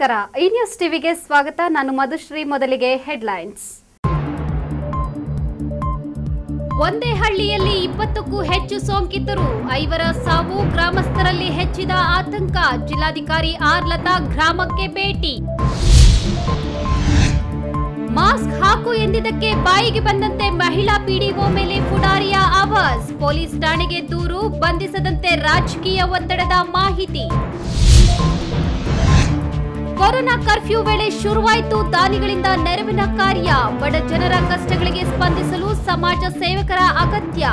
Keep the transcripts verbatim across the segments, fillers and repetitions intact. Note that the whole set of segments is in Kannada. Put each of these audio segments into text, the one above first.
ನಮಸ್ಕಾರ ಈ ನ್ಯೂಸ್ ಟಿವಿಗೆ ಸ್ವಾಗತ ನಾನು ಮಧುಶ್ರೀ ಮೊದಲಿಗೆ ಹೆಡ್ಲೈನ್ಸ್ ಒಂದೇ ಹಳ್ಳಿಯಲ್ಲಿ ಇಪ್ಪತ್ತಕ್ಕೂ ಹೆಚ್ಚು ಸೋಂಕಿತರು ಐವರ ಸಾವು ಗ್ರಾಮಸ್ಥರಲ್ಲಿ ಹೆಚ್ಚಿದ ಆತಂಕ ಜಿಲ್ಲಾಧಿಕಾರಿ ಆರ್ ಲತಾ ಗ್ರಾಮಕ್ಕೆ ಭೇಟಿ ಮಾಸ್ಕ್ ಹಾಕು ಎಂದಿದ್ದಕ್ಕೆ ಬಾಯಿಗೆ ಬಂದಂತೆ ಮಹಿಳಾ ಪಿಡಿಒ ಮೇಲೆ ಪುಡಾರಿಯ ಆವಾಜ್ ಪೊಲೀಸ್ ಠಾಣೆಗೆ ದೂರು ಬಂಧಿಸದಂತೆ ರಾಜಕೀಯ ಒತ್ತಡದ ಮಾಹಿತಿ ಕೊರೋನಾ ಕರ್ಫ್ಯೂ ವೇಳೆ ಶುರುವಾಯಿತು ದಾನಿಗಳಿಂದ ನೆರವಿನ ಕಾರ್ಯ ಬಡ ಜನರ ಕಷ್ಟಗಳಿಗೆ ಸ್ಪಂದಿಸಲು ಸಮಾಜ ಸೇವಕರ ಅಗತ್ಯ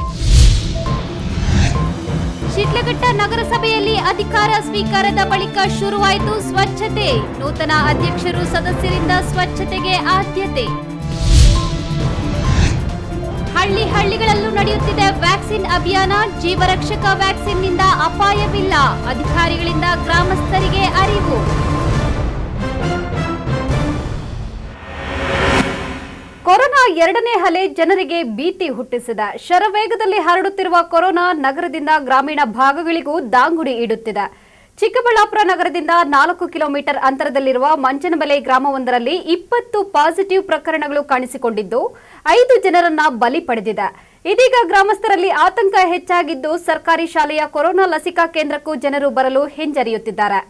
ಶಿಡ್ಲಘಟ್ಟ ನಗರಸಭೆಯಲ್ಲಿ ಅಧಿಕಾರ ಸ್ವೀಕಾರದ ಬಳಿಕ ಶುರುವಾಯಿತು ಸ್ವಚ್ಛತೆ ನೂತನ ಅಧ್ಯಕ್ಷರು ಸದಸ್ಯರಿಂದ ಸ್ವಚ್ಛತೆಗೆ ಆದ್ಯತೆ ಹಳ್ಳಿ ಹಳ್ಳಿಗಳಲ್ಲೂ ನಡೆಯುತ್ತಿದೆ ವ್ಯಾಕ್ಸಿನ್ ಅಭಿಯಾನ ಜೀವರಕ್ಷಕ ವ್ಯಾಕ್ಸಿನ್ನಿಂದ ಅಪಾಯವಿಲ್ಲ ಅಧಿಕಾರಿಗಳಿಂದ ಗ್ರಾಮಸ್ಥರಿಗೆ ಅರಿವು ಕೊರೋನಾ ಎರಡನೇ ಅಲೆ ಜನರಿಗೆ ಭೀತಿ ಹುಟ್ಟಿಸಿದೆ ಶರವೇಗದಲ್ಲಿ ಹರಡುತ್ತಿರುವ ಕೊರೋನಾ ನಗರದಿಂದ ಗ್ರಾಮೀಣ ಭಾಗಗಳಿಗೂ ದಾಂಗುಡಿ ಇಡುತ್ತಿದೆ ಚಿಕ್ಕಬಳ್ಳಾಪುರ ನಗರದಿಂದ ನಾಲ್ಕು ಕಿಲೋಮೀಟರ್ ಅಂತರದಲ್ಲಿರುವ ಮಂಚನಬೆಲೆ ಗ್ರಾಮವೊಂದರಲ್ಲಿ ಇಪ್ಪತ್ತು ಪಾಸಿಟಿವ್ ಪ್ರಕರಣಗಳು ಕಾಣಿಸಿಕೊಂಡಿದ್ದು ಐದು ಜನರನ್ನ ಬಲಿ ಪಡೆದಿದೆ ಇದೀಗ ಗ್ರಾಮಸ್ಥರಲ್ಲಿ ಆತಂಕ ಹೆಚ್ಚಾಗಿದ್ದು ಸರ್ಕಾರಿ ಶಾಲೆಯ ಕೊರೋನಾ ಲಸಿಕಾ ಕೇಂದ್ರಕ್ಕೂ ಜನರು ಬರಲು ಹಿಂಜರಿಯುತ್ತಿದ್ದಾರೆ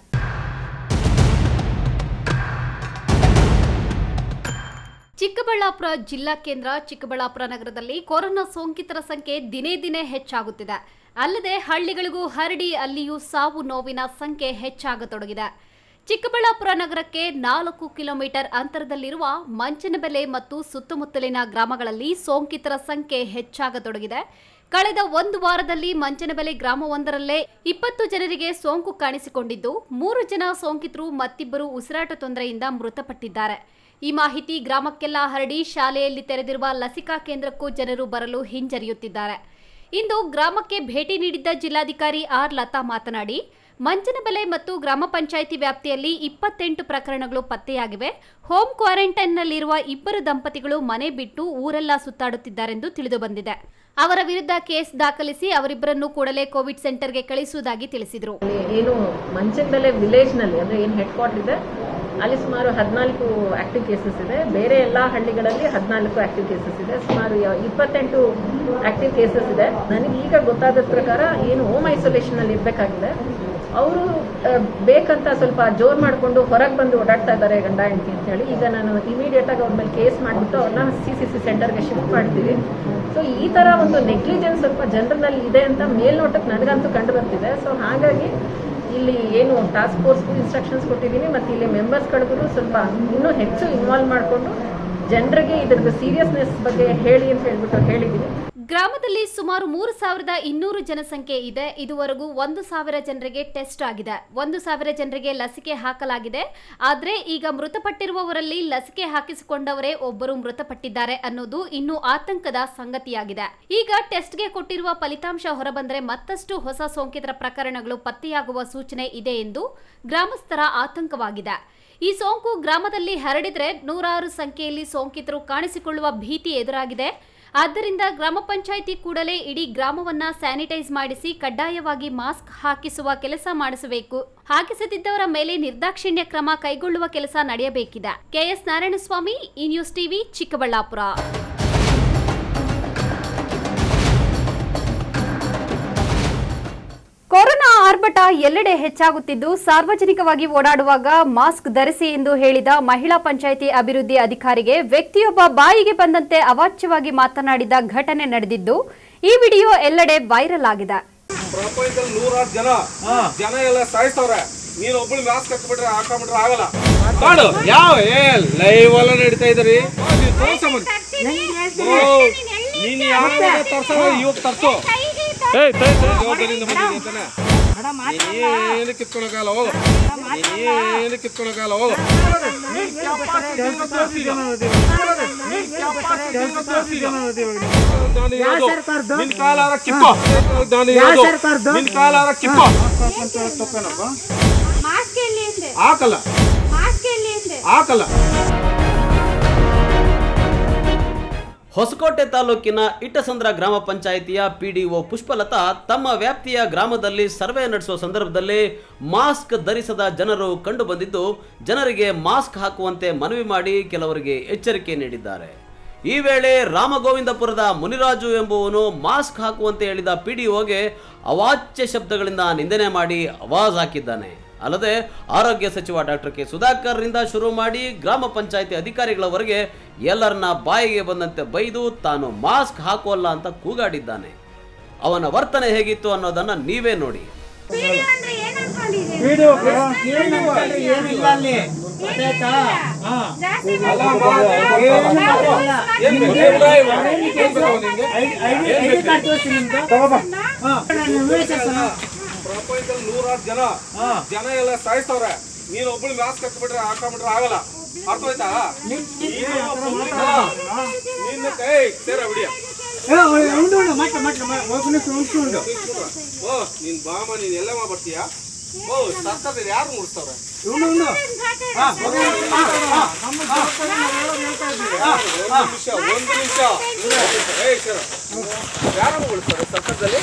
ಚಿಕ್ಕಬಳ್ಳಾಪುರ ಜಿಲ್ಲಾ ಕೇಂದ್ರ ಚಿಕ್ಕಬಳ್ಳಾಪುರ ನಗರದಲ್ಲಿ ಕೊರೋನಾ ಸೋಂಕಿತರ ಸಂಖ್ಯೆ ದಿನೇ ದಿನೇ ಹೆಚ್ಚಾಗುತ್ತಿದೆ ಅಲ್ಲದೆ ಹಳ್ಳಿಗಳಿಗೂ ಹರಡಿ ಅಲ್ಲಿಯೂ ಸಾವು ನೋವಿನ ಸಂಖ್ಯೆ ಹೆಚ್ಚಾಗತೊಡಗಿದೆ ಚಿಕ್ಕಬಳ್ಳಾಪುರ ನಗರಕ್ಕೆ ನಾಲ್ಕು ಕಿಲೋಮೀಟರ್ ಅಂತರದಲ್ಲಿರುವ ಮಂಚನಬೆಲೆ ಮತ್ತು ಸುತ್ತಮುತ್ತಲಿನ ಗ್ರಾಮಗಳಲ್ಲಿ ಸೋಂಕಿತರ ಸಂಖ್ಯೆ ಹೆಚ್ಚಾಗತೊಡಗಿದೆ ಕಳೆದ ಒಂದು ವಾರದಲ್ಲಿ ಮಂಚನಬೆಲೆ ಗ್ರಾಮವೊಂದರಲ್ಲೇ ಇಪ್ಪತ್ತು ಜನರಿಗೆ ಸೋಂಕು ಕಾಣಿಸಿಕೊಂಡಿದ್ದು ಮೂರು ಜನ ಸೋಂಕಿತರು ಮತ್ತಿಬ್ಬರು ಉಸಿರಾಟ ತೊಂದರೆಯಿಂದ ಮೃತಪಟ್ಟಿದ್ದಾರೆ ಈ ಮಾಹಿತಿ ಗ್ರಾಮಕ್ಕೆಲ್ಲ ಹರಡಿ ಶಾಲೆಯಲ್ಲಿ ತೆರೆದಿರುವ ಲಸಿಕಾ ಕೇಂದ್ರಕ್ಕೂ ಜನರು ಬರಲು ಹಿಂಜರಿಯುತ್ತಿದ್ದಾರೆ ಇಂದು ಗ್ರಾಮಕ್ಕೆ ಭೇಟಿ ನೀಡಿದ್ದ ಜಿಲ್ಲಾಧಿಕಾರಿ ಆರ್ ಲತಾ ಮಾತನಾಡಿ ಮಂಚನಬೆಲೆ ಮತ್ತು ಗ್ರಾಮ ಪಂಚಾಯಿತಿ ವ್ಯಾಪ್ತಿಯಲ್ಲಿ ಇಪ್ಪತ್ತೆಂಟು ಪ್ರಕರಣಗಳು ಪತ್ತೆಯಾಗಿವೆ ಹೋಮ್ ಕ್ವಾರಂಟೈನ್ನಲ್ಲಿರುವ ಇಬ್ಬರು ದಂಪತಿಗಳು ಮನೆ ಬಿಟ್ಟು ಊರೆಲ್ಲ ಸುತ್ತಾಡುತ್ತಿದ್ದಾರೆಂದು ತಿಳಿದುಬಂದಿದೆ ಅವರ ವಿರುದ್ಧ ಕೇಸ್ ದಾಖಲಿಸಿ ಅವರಿಬ್ಬರನ್ನು ಕೂಡಲೇ ಕೋವಿಡ್ ಸೆಂಟರ್ಗೆ ಕಳಿಸುವುದಾಗಿ ತಿಳಿಸಿದರು ಏನು ಮಂಚನಬೆಲೆ ವಿಲೇಜ್ ನಲ್ಲಿ ಅಂದ್ರೆ ಏನು ಹೆಡ್ ಕ್ವಾರ್ಟರ್ ಇದೆ ಅಲ್ಲಿ ಸುಮಾರು ಹದಿನಾಲ್ಕು ಆಕ್ಟಿವ್ ಕೇಸಸ್ ಇದೆ ಬೇರೆ ಎಲ್ಲಾ ಹಳ್ಳಿಗಳಲ್ಲಿ ಹದಿನಾಲ್ಕು ಆಕ್ಟಿವ್ ಕೇಸಸ್ ಇದೆ ಸುಮಾರು ಇಪ್ಪತ್ತೆಂಟು ಆಕ್ಟಿವ್ ಕೇಸಸ್ ಇದೆ ನನಗೆ ಈಗ ಗೊತ್ತಾದ ಪ್ರಕಾರ ಏನು ಹೋಮ್ ಐಸೋಲೇಷನ್ ಅಲ್ಲಿ ಇರಬೇಕಾಗಿದೆ ಅವರು ಬೇಕಂತ ಸ್ವಲ್ಪ ಜೋರ್ ಮಾಡಿಕೊಂಡು ಹೊರಗೆ ಬಂದು ಓಡಾಡ್ತಾ ಇದ್ದಾರೆ ಗಂಡ ಹೆಂಡತಿ ಅಂತ ಹೇಳಿ ಈಗ ನಾನು ಇಮಿಡಿಯೇಟ್ ಆಗಿ ಅವ್ರ ಮೇಲೆ ಕೇಸ್ ಮಾಡಿಬಿಟ್ಟು ಅವ್ರನ್ನ ಸಿ ಸಿ ಸಿ ಸೆಂಟರ್ಗೆ ಶಿಫ್ಟ್ ಮಾಡ್ತೀವಿ ಸೊ ಈ ತರ ಒಂದು ನೆಗ್ಲಿಜೆನ್ಸ್ ಸ್ವಲ್ಪ ಜನರಲ್ಲಿ ಇದೆ ಅಂತ ಮೇಲ್ನೋಟಕ್ಕೆ ನನಗಂತೂ ಕಂಡು ಬರ್ತಿದೆ ಸೊ ಹಾಗಾಗಿ ಇಲ್ಲಿ ಏನು ಟಾಸ್ಕ್ ಫೋರ್ಸ್ಗೂ ಇನ್ಸ್ಟ್ರಕ್ಷನ್ಸ್ ಕೊಟ್ಟಿದ್ದೀನಿ ಮತ್ತು ಇಲ್ಲಿ ಮೆಂಬರ್ಸ್ಗಳಿಗೂ ಸ್ವಲ್ಪ ಇನ್ನೂ ಹೆಚ್ಚು ಇನ್ವಾಲ್ವ್ ಮಾಡಿಕೊಂಡು ಜನರಿಗೆ ಇದರದ ಸೀರಿಯಸ್ನೆಸ್ ಬಗ್ಗೆ ಹೇಳಿ ಅಂತ ಹೇಳ್ಬಿಟ್ಟು ಹೇಳಿದ್ದೀನಿ ಗ್ರಾಮದಲ್ಲಿ ಸುಮಾರು ಮೂರು ಸಾವಿರದ ಇನ್ನೂರು ಜನಸಂಖ್ಯೆ ಇದೆ ಇದುವರೆಗೂ ಒಂದು ಸಾವಿರ ಜನರಿಗೆ ಟೆಸ್ಟ್ ಆಗಿದೆ ಒಂದು ಸಾವಿರ ಜನರಿಗೆ ಲಸಿಕೆ ಹಾಕಲಾಗಿದೆ ಆದರೆ ಈಗ ಮೃತಪಟ್ಟಿರುವವರಲ್ಲಿ ಲಸಿಕೆ ಹಾಕಿಸಿಕೊಂಡವರೇ ಒಬ್ಬರು ಮೃತಪಟ್ಟಿದ್ದಾರೆ ಅನ್ನೋದು ಇನ್ನೂ ಆತಂಕದ ಸಂಗತಿಯಾಗಿದೆ ಈಗ ಟೆಸ್ಟ್ಗೆ ಕೊಟ್ಟಿರುವ ಫಲಿತಾಂಶ ಹೊರಬಂದರೆ ಮತ್ತಷ್ಟು ಹೊಸ ಸೋಂಕಿತರ ಪ್ರಕರಣಗಳು ಪತ್ತೆಯಾಗುವ ಸೂಚನೆ ಇದೆ ಎಂದು ಗ್ರಾಮಸ್ಥರ ಆತಂಕವಾಗಿದೆ ಈ ಸೋಂಕು ಗ್ರಾಮದಲ್ಲಿ ಹರಡಿದ್ರೆ ನೂರಾರು ಸಂಖ್ಯೆಯಲ್ಲಿ ಸೋಂಕಿತರು ಕಾಣಿಸಿಕೊಳ್ಳುವ ಭೀತಿ ಎದುರಾಗಿದೆ ಆದ್ದರಿಂದ ಗ್ರಾಮ ಪಂಚಾಯಿತಿ ಕೂಡಲೇ ಇಡೀ ಗ್ರಾಮವನ್ನ ಸ್ಯಾನಿಟೈಸ್ ಮಾಡಿಸಿ ಕಡ್ಡಾಯವಾಗಿ ಮಾಸ್ಕ್ ಹಾಕಿಸುವ ಕೆಲಸ ಮಾಡಿಸಬೇಕು ಹಾಕಿಸದಿದ್ದವರ ಮೇಲೆ ನಿರ್ದಾಕ್ಷಿಣ್ಯ ಕ್ರಮ ಕೈಗೊಳ್ಳುವ ಕೆಲಸ ನಡೆಯಬೇಕಿದೆ ಕೆಎಸ್ ನಾರಾಯಣಸ್ವಾಮಿ ಈ ನ್ಯೂಸ್ ಟಿವಿ ಚಿಕ್ಕಬಳ್ಳಾಪುರ ಕೊರೋನಾ ಆರ್ಭಟ ಎಲ್ಲೆಡೆ ಹೆಚ್ಚಾಗುತ್ತಿದ್ದು ಸಾರ್ವಜನಿಕವಾಗಿ ಓಡಾಡುವಾಗ ಮಾಸ್ಕ್ ಧರಿಸಿ ಎಂದು ಹೇಳಿದ ಮಹಿಳಾ ಪಂಚಾಯಿತಿ ಅಭಿವೃದ್ಧಿ ಅಧಿಕಾರಿಗೆ ವ್ಯಕ್ತಿಯೊಬ್ಬ ಬಾಯಿಗೆ ಬಂದಂತೆ ಅವಾಚ್ಯವಾಗಿ ಮಾತನಾಡಿದ ಘಟನೆ ನಡೆದಿದ್ದು ಈ ವಿಡಿಯೋ ಎಲ್ಲೆಡೆ ವೈರಲ್ ಆಗಿದೆ ಪ್ರಪಂಚದಲ್ಲಿ ನೂರಾರು ಜನ ಜನ ಎಲ್ಲ ಸಾಯಿಸ್ತವ್ರೆ ನೀನು ಒಬ್ಬಳು ಮಾಸ್ಕ್ ಹಾಕ್ಬಿಟ್ರೆ ಹಾಕೊಂಡ್ಬಿಟ್ರೆ ಆಗಲ್ಲ ಮಾಡು ಯಾವ ಏ ಲೈವ್ ಎಲ್ಲ ನಡೀತಾ ಇದ್ರಿ ನೀನು ಯಾವ ತರ್ಸೋ ಇವಾಗ ತರ್ಸೋ ಏನು ಕಿತ್ಕೊಳಕಾಲ ಹೋಗು ಏನು ಕಿತ್ಕೊಳಕಾಲ ಹೋಗು ನಿನ್ ಕಾಲಾರ ಕಿಕ್ಕೋ ನಿನ್ ಕಾಲಾರ ಕಿಕ್ಕೋ ಹಾಕಲ್ಲ ಹಾಕಲ್ಲ ಹೊಸಕೋಟೆ ತಾಲೂಕಿನ ಇಟ್ಟಸಂದ್ರ ಗ್ರಾಮ ಪಂಚಾಯಿತಿಯ ಪಿಡಿಒ ಪುಷ್ಪಲತಾ ತಮ್ಮ ವ್ಯಾಪ್ತಿಯ ಗ್ರಾಮದಲ್ಲಿ ಸರ್ವೆ ನಡೆಸುವ ಸಂದರ್ಭದಲ್ಲಿ ಮಾಸ್ಕ್ ಧರಿಸದ ಜನರು ಕಂಡು ಬಂದಿದ್ದು ಜನರಿಗೆ ಮಾಸ್ಕ್ ಹಾಕುವಂತೆ ಮನವಿ ಮಾಡಿ ಕೆಲವರಿಗೆ ಎಚ್ಚರಿಕೆ ನೀಡಿದ್ದಾರೆ. ಈ ವೇಳೆ ರಾಮಗೋವಿಂದಪುರದ ಮುನಿರಾಜು ಎಂಬುವನು ಮಾಸ್ಕ್ ಹಾಕುವಂತೆ ಹೇಳಿದ ಪಿಡಿಒಗೆ ಅವಾಚ್ಯ ಶಬ್ದಗಳಿಂದ ನಿಂದನೆ ಮಾಡಿ ಆವಾಜ್ ಹಾಕಿದ್ದಾನೆ. ಅಲ್ಲದೆ ಆರೋಗ್ಯ ಸಚಿವ ಡಾಕ್ಟರ್ ಕೆ ಸುಧಾಕರ್ ರಿಂದ ಶುರು ಮಾಡಿ ಗ್ರಾಮ ಪಂಚಾಯಿತಿ ಅಧಿಕಾರಿಗಳವರೆಗೆ ಎಲ್ಲರನ್ನ ಬಾಯಿಗೆ ಬಂದಂತೆ ಬೈದು ತಾನು ಮಾಸ್ಕ್ ಹಾಕೋಲ್ಲ ಅಂತ ಕೂಗಾಡಿದ್ದಾನೆ. ಅವನ ವರ್ತನೆ ಹೇಗಿತ್ತು ಅನ್ನೋದನ್ನ ನೀವೇ ನೋಡಿ. ಪ್ರಪಂಚದಲ್ಲಿ ನೂರಾರು ಜನ ಜನ ಎಲ್ಲ ಸಾಯಿಸ್ತವ್ರೆ. ನೀನ್ ಒಬ್ಬಳು ಮಾಸ್ಕ್ ಹಾಕ್ಬಿಟ್ರೆ ಹಾಕೊಂಡ್ಬಿಟ್ರೆ ಆಗಲ್ಲ. ಅರ್ಥ ಆಯ್ತಾ? ನಿನ್ನ ಕೈ ಸೇರ ಬಿಡಿಯ ಓ ನೀನ್ ಬಾಮ ನೀನ್ ಎಲ್ಲ ಮಾಡ್ತೀಯಾ? ಓ ಸರ್ಕಾರದಲ್ಲಿ ಯಾರು ಮುಗಿಸ್ತವ್ರೆ? ಒಂದು ನಿಮಿಷ ಒಂದು ನಿಮಿಷ ಯಾರು ಮುಗಿಸ್ತಾರೆ ಸರ್ಕಾರದಲ್ಲಿ?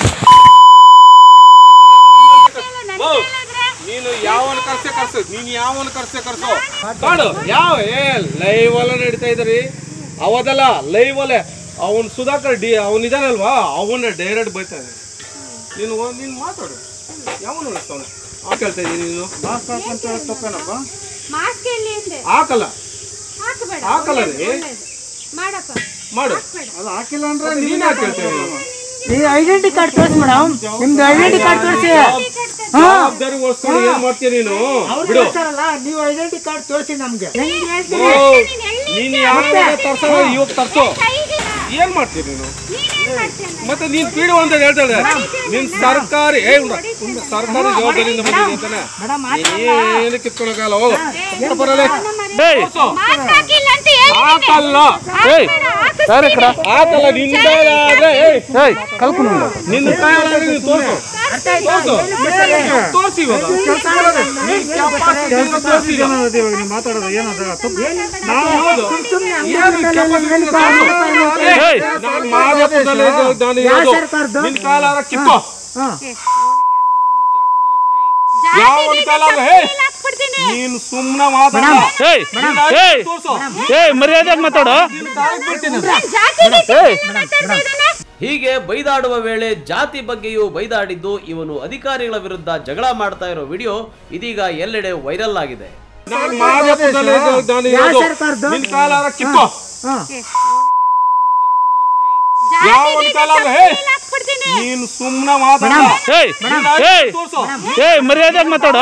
ನೀನು ಯಾವನ್ ಕರ್ಸೆ ಕರ್ಸು ನೀನ್ ಯಾವನ್ ಕರ್ಸೆ ಕರ್ಸು ಕಾಡು ಯಾವ ಏ ಲೈವ್ ಅಲ್ಲ ನಡೀತಾ ಇದ್ರಿ. ಅವದಲ್ಲ ಲೈವ್ ಅಲ್ಲೇ ಅವನ್ ಸುಧಾಕರ್ ಡಿ ಅವನ್ ಇದಾನಲ್ವಾ ಅವನ್ನ ಡೈರೆಕ್ಟ್ ಬೈತಾ ಇದ್ದಾನೆ. ನೀನು ನೀನ್ ಮಾತಾಡು ಯಾವನ್ ಉಳಿಸ್ತವನ ಆ ಕೇಳ್ತಾ ಇದೀನಿ. ನೀನು ಮಾಸ್ಕ್ ಹಾಕಂತ ತಪ್ಪೇನಪ್ಪ? ಹಾಕಲ್ಲ ಹಾಕಲ್ಲ ರೀ ಮಾಡು. ಅದು ಹಾಕಿಲ್ಲ ಅಂದ್ರೆ ನೀನ್ ಯಾಕೆ ಹೇಳ್ತೇವೆ? ಐಡೆಂಟಿ ಕಾರ್ಡ್ ತೋರಿಸಿ ಮೇಡಮ್, ನಿಮ್ದು ಐಡೆಂಟಿ ಕಾರ್ಡ್ ತೋರಿಸಿ. ಜವಾಬ್ದಾರಿಗೋಸ್ಕರ ಏನ್ ಮಾಡ್ತೀಯ ನೀನು? ಬಿಡು, ನೀವು ಐಡೆಂಟಿ ಕಾರ್ಡ್ ತೋರಿಸಿ ನಮ್ಗೆ. ನೀನ್ ಯಾವಾಗ ತರ್ಸೋ ಇವಾಗ ತರ್ಸೋ ಏನ್ ಮಾಡ್ತೀಯ ನೀನು? ಮತ್ತೆ ನೀನ್ ಪೀಡು ಅಂತ ಹೇಳ್ತಾಳೆ. ನಿನ್ ಸರ್ಕಾರಿ ಏ ಸರ್ಕಾರಿ ಜವಾಬ್ದಾರಿಯಿಂದ ಬಂದಿದೆ ಅಂತಾನೆ ಏನು ಕಿತ್ಕೊಳಕಾಗಲ್ಲ. ಹೋಗು ಬರಲ್ಲ ಹಾಕಲ್ಲ ಹಾಕಲ್ಲ ನಿನ್ನ ಕೈಲಾದ್ರೆ ನಿನ್ನ ಕೈಲಾದ್ರೆ ನೀನು ತೋರ್ಸು ತೋರಿಸಿ ಮಾತಾಡೋದು ಏನದ ನಿನ್ನ ಕಾಲಾರ ಕಿತ್ತೋ ನೀನು ಸುಮ್ಮನೆ ಮಾತಾಡ ಮರ್ಯಾದೆ ಮಾತಾಡೋ. ಹೀಗೆ ಬೈದಾಡುವ ವೇಳೆ ಜಾತಿ ಬಗ್ಗೆಯೂ ಬೈದಾಡಿದ್ದು ಇವನು ಅಧಿಕಾರಿಗಳ ವಿರುದ್ಧ ಜಗಳ ಮಾಡ್ತಾ ಇರೋ ವಿಡಿಯೋ ಇದೀಗ ಎಲ್ಲೆಡೆ ವೈರಲ್ ಆಗಿದೆ. ನೀನು ಸುಮ್ಮನೆ ಮಾತಾಡ ಮರ್ಯಾದೆ ಮಾತಾಡೋ.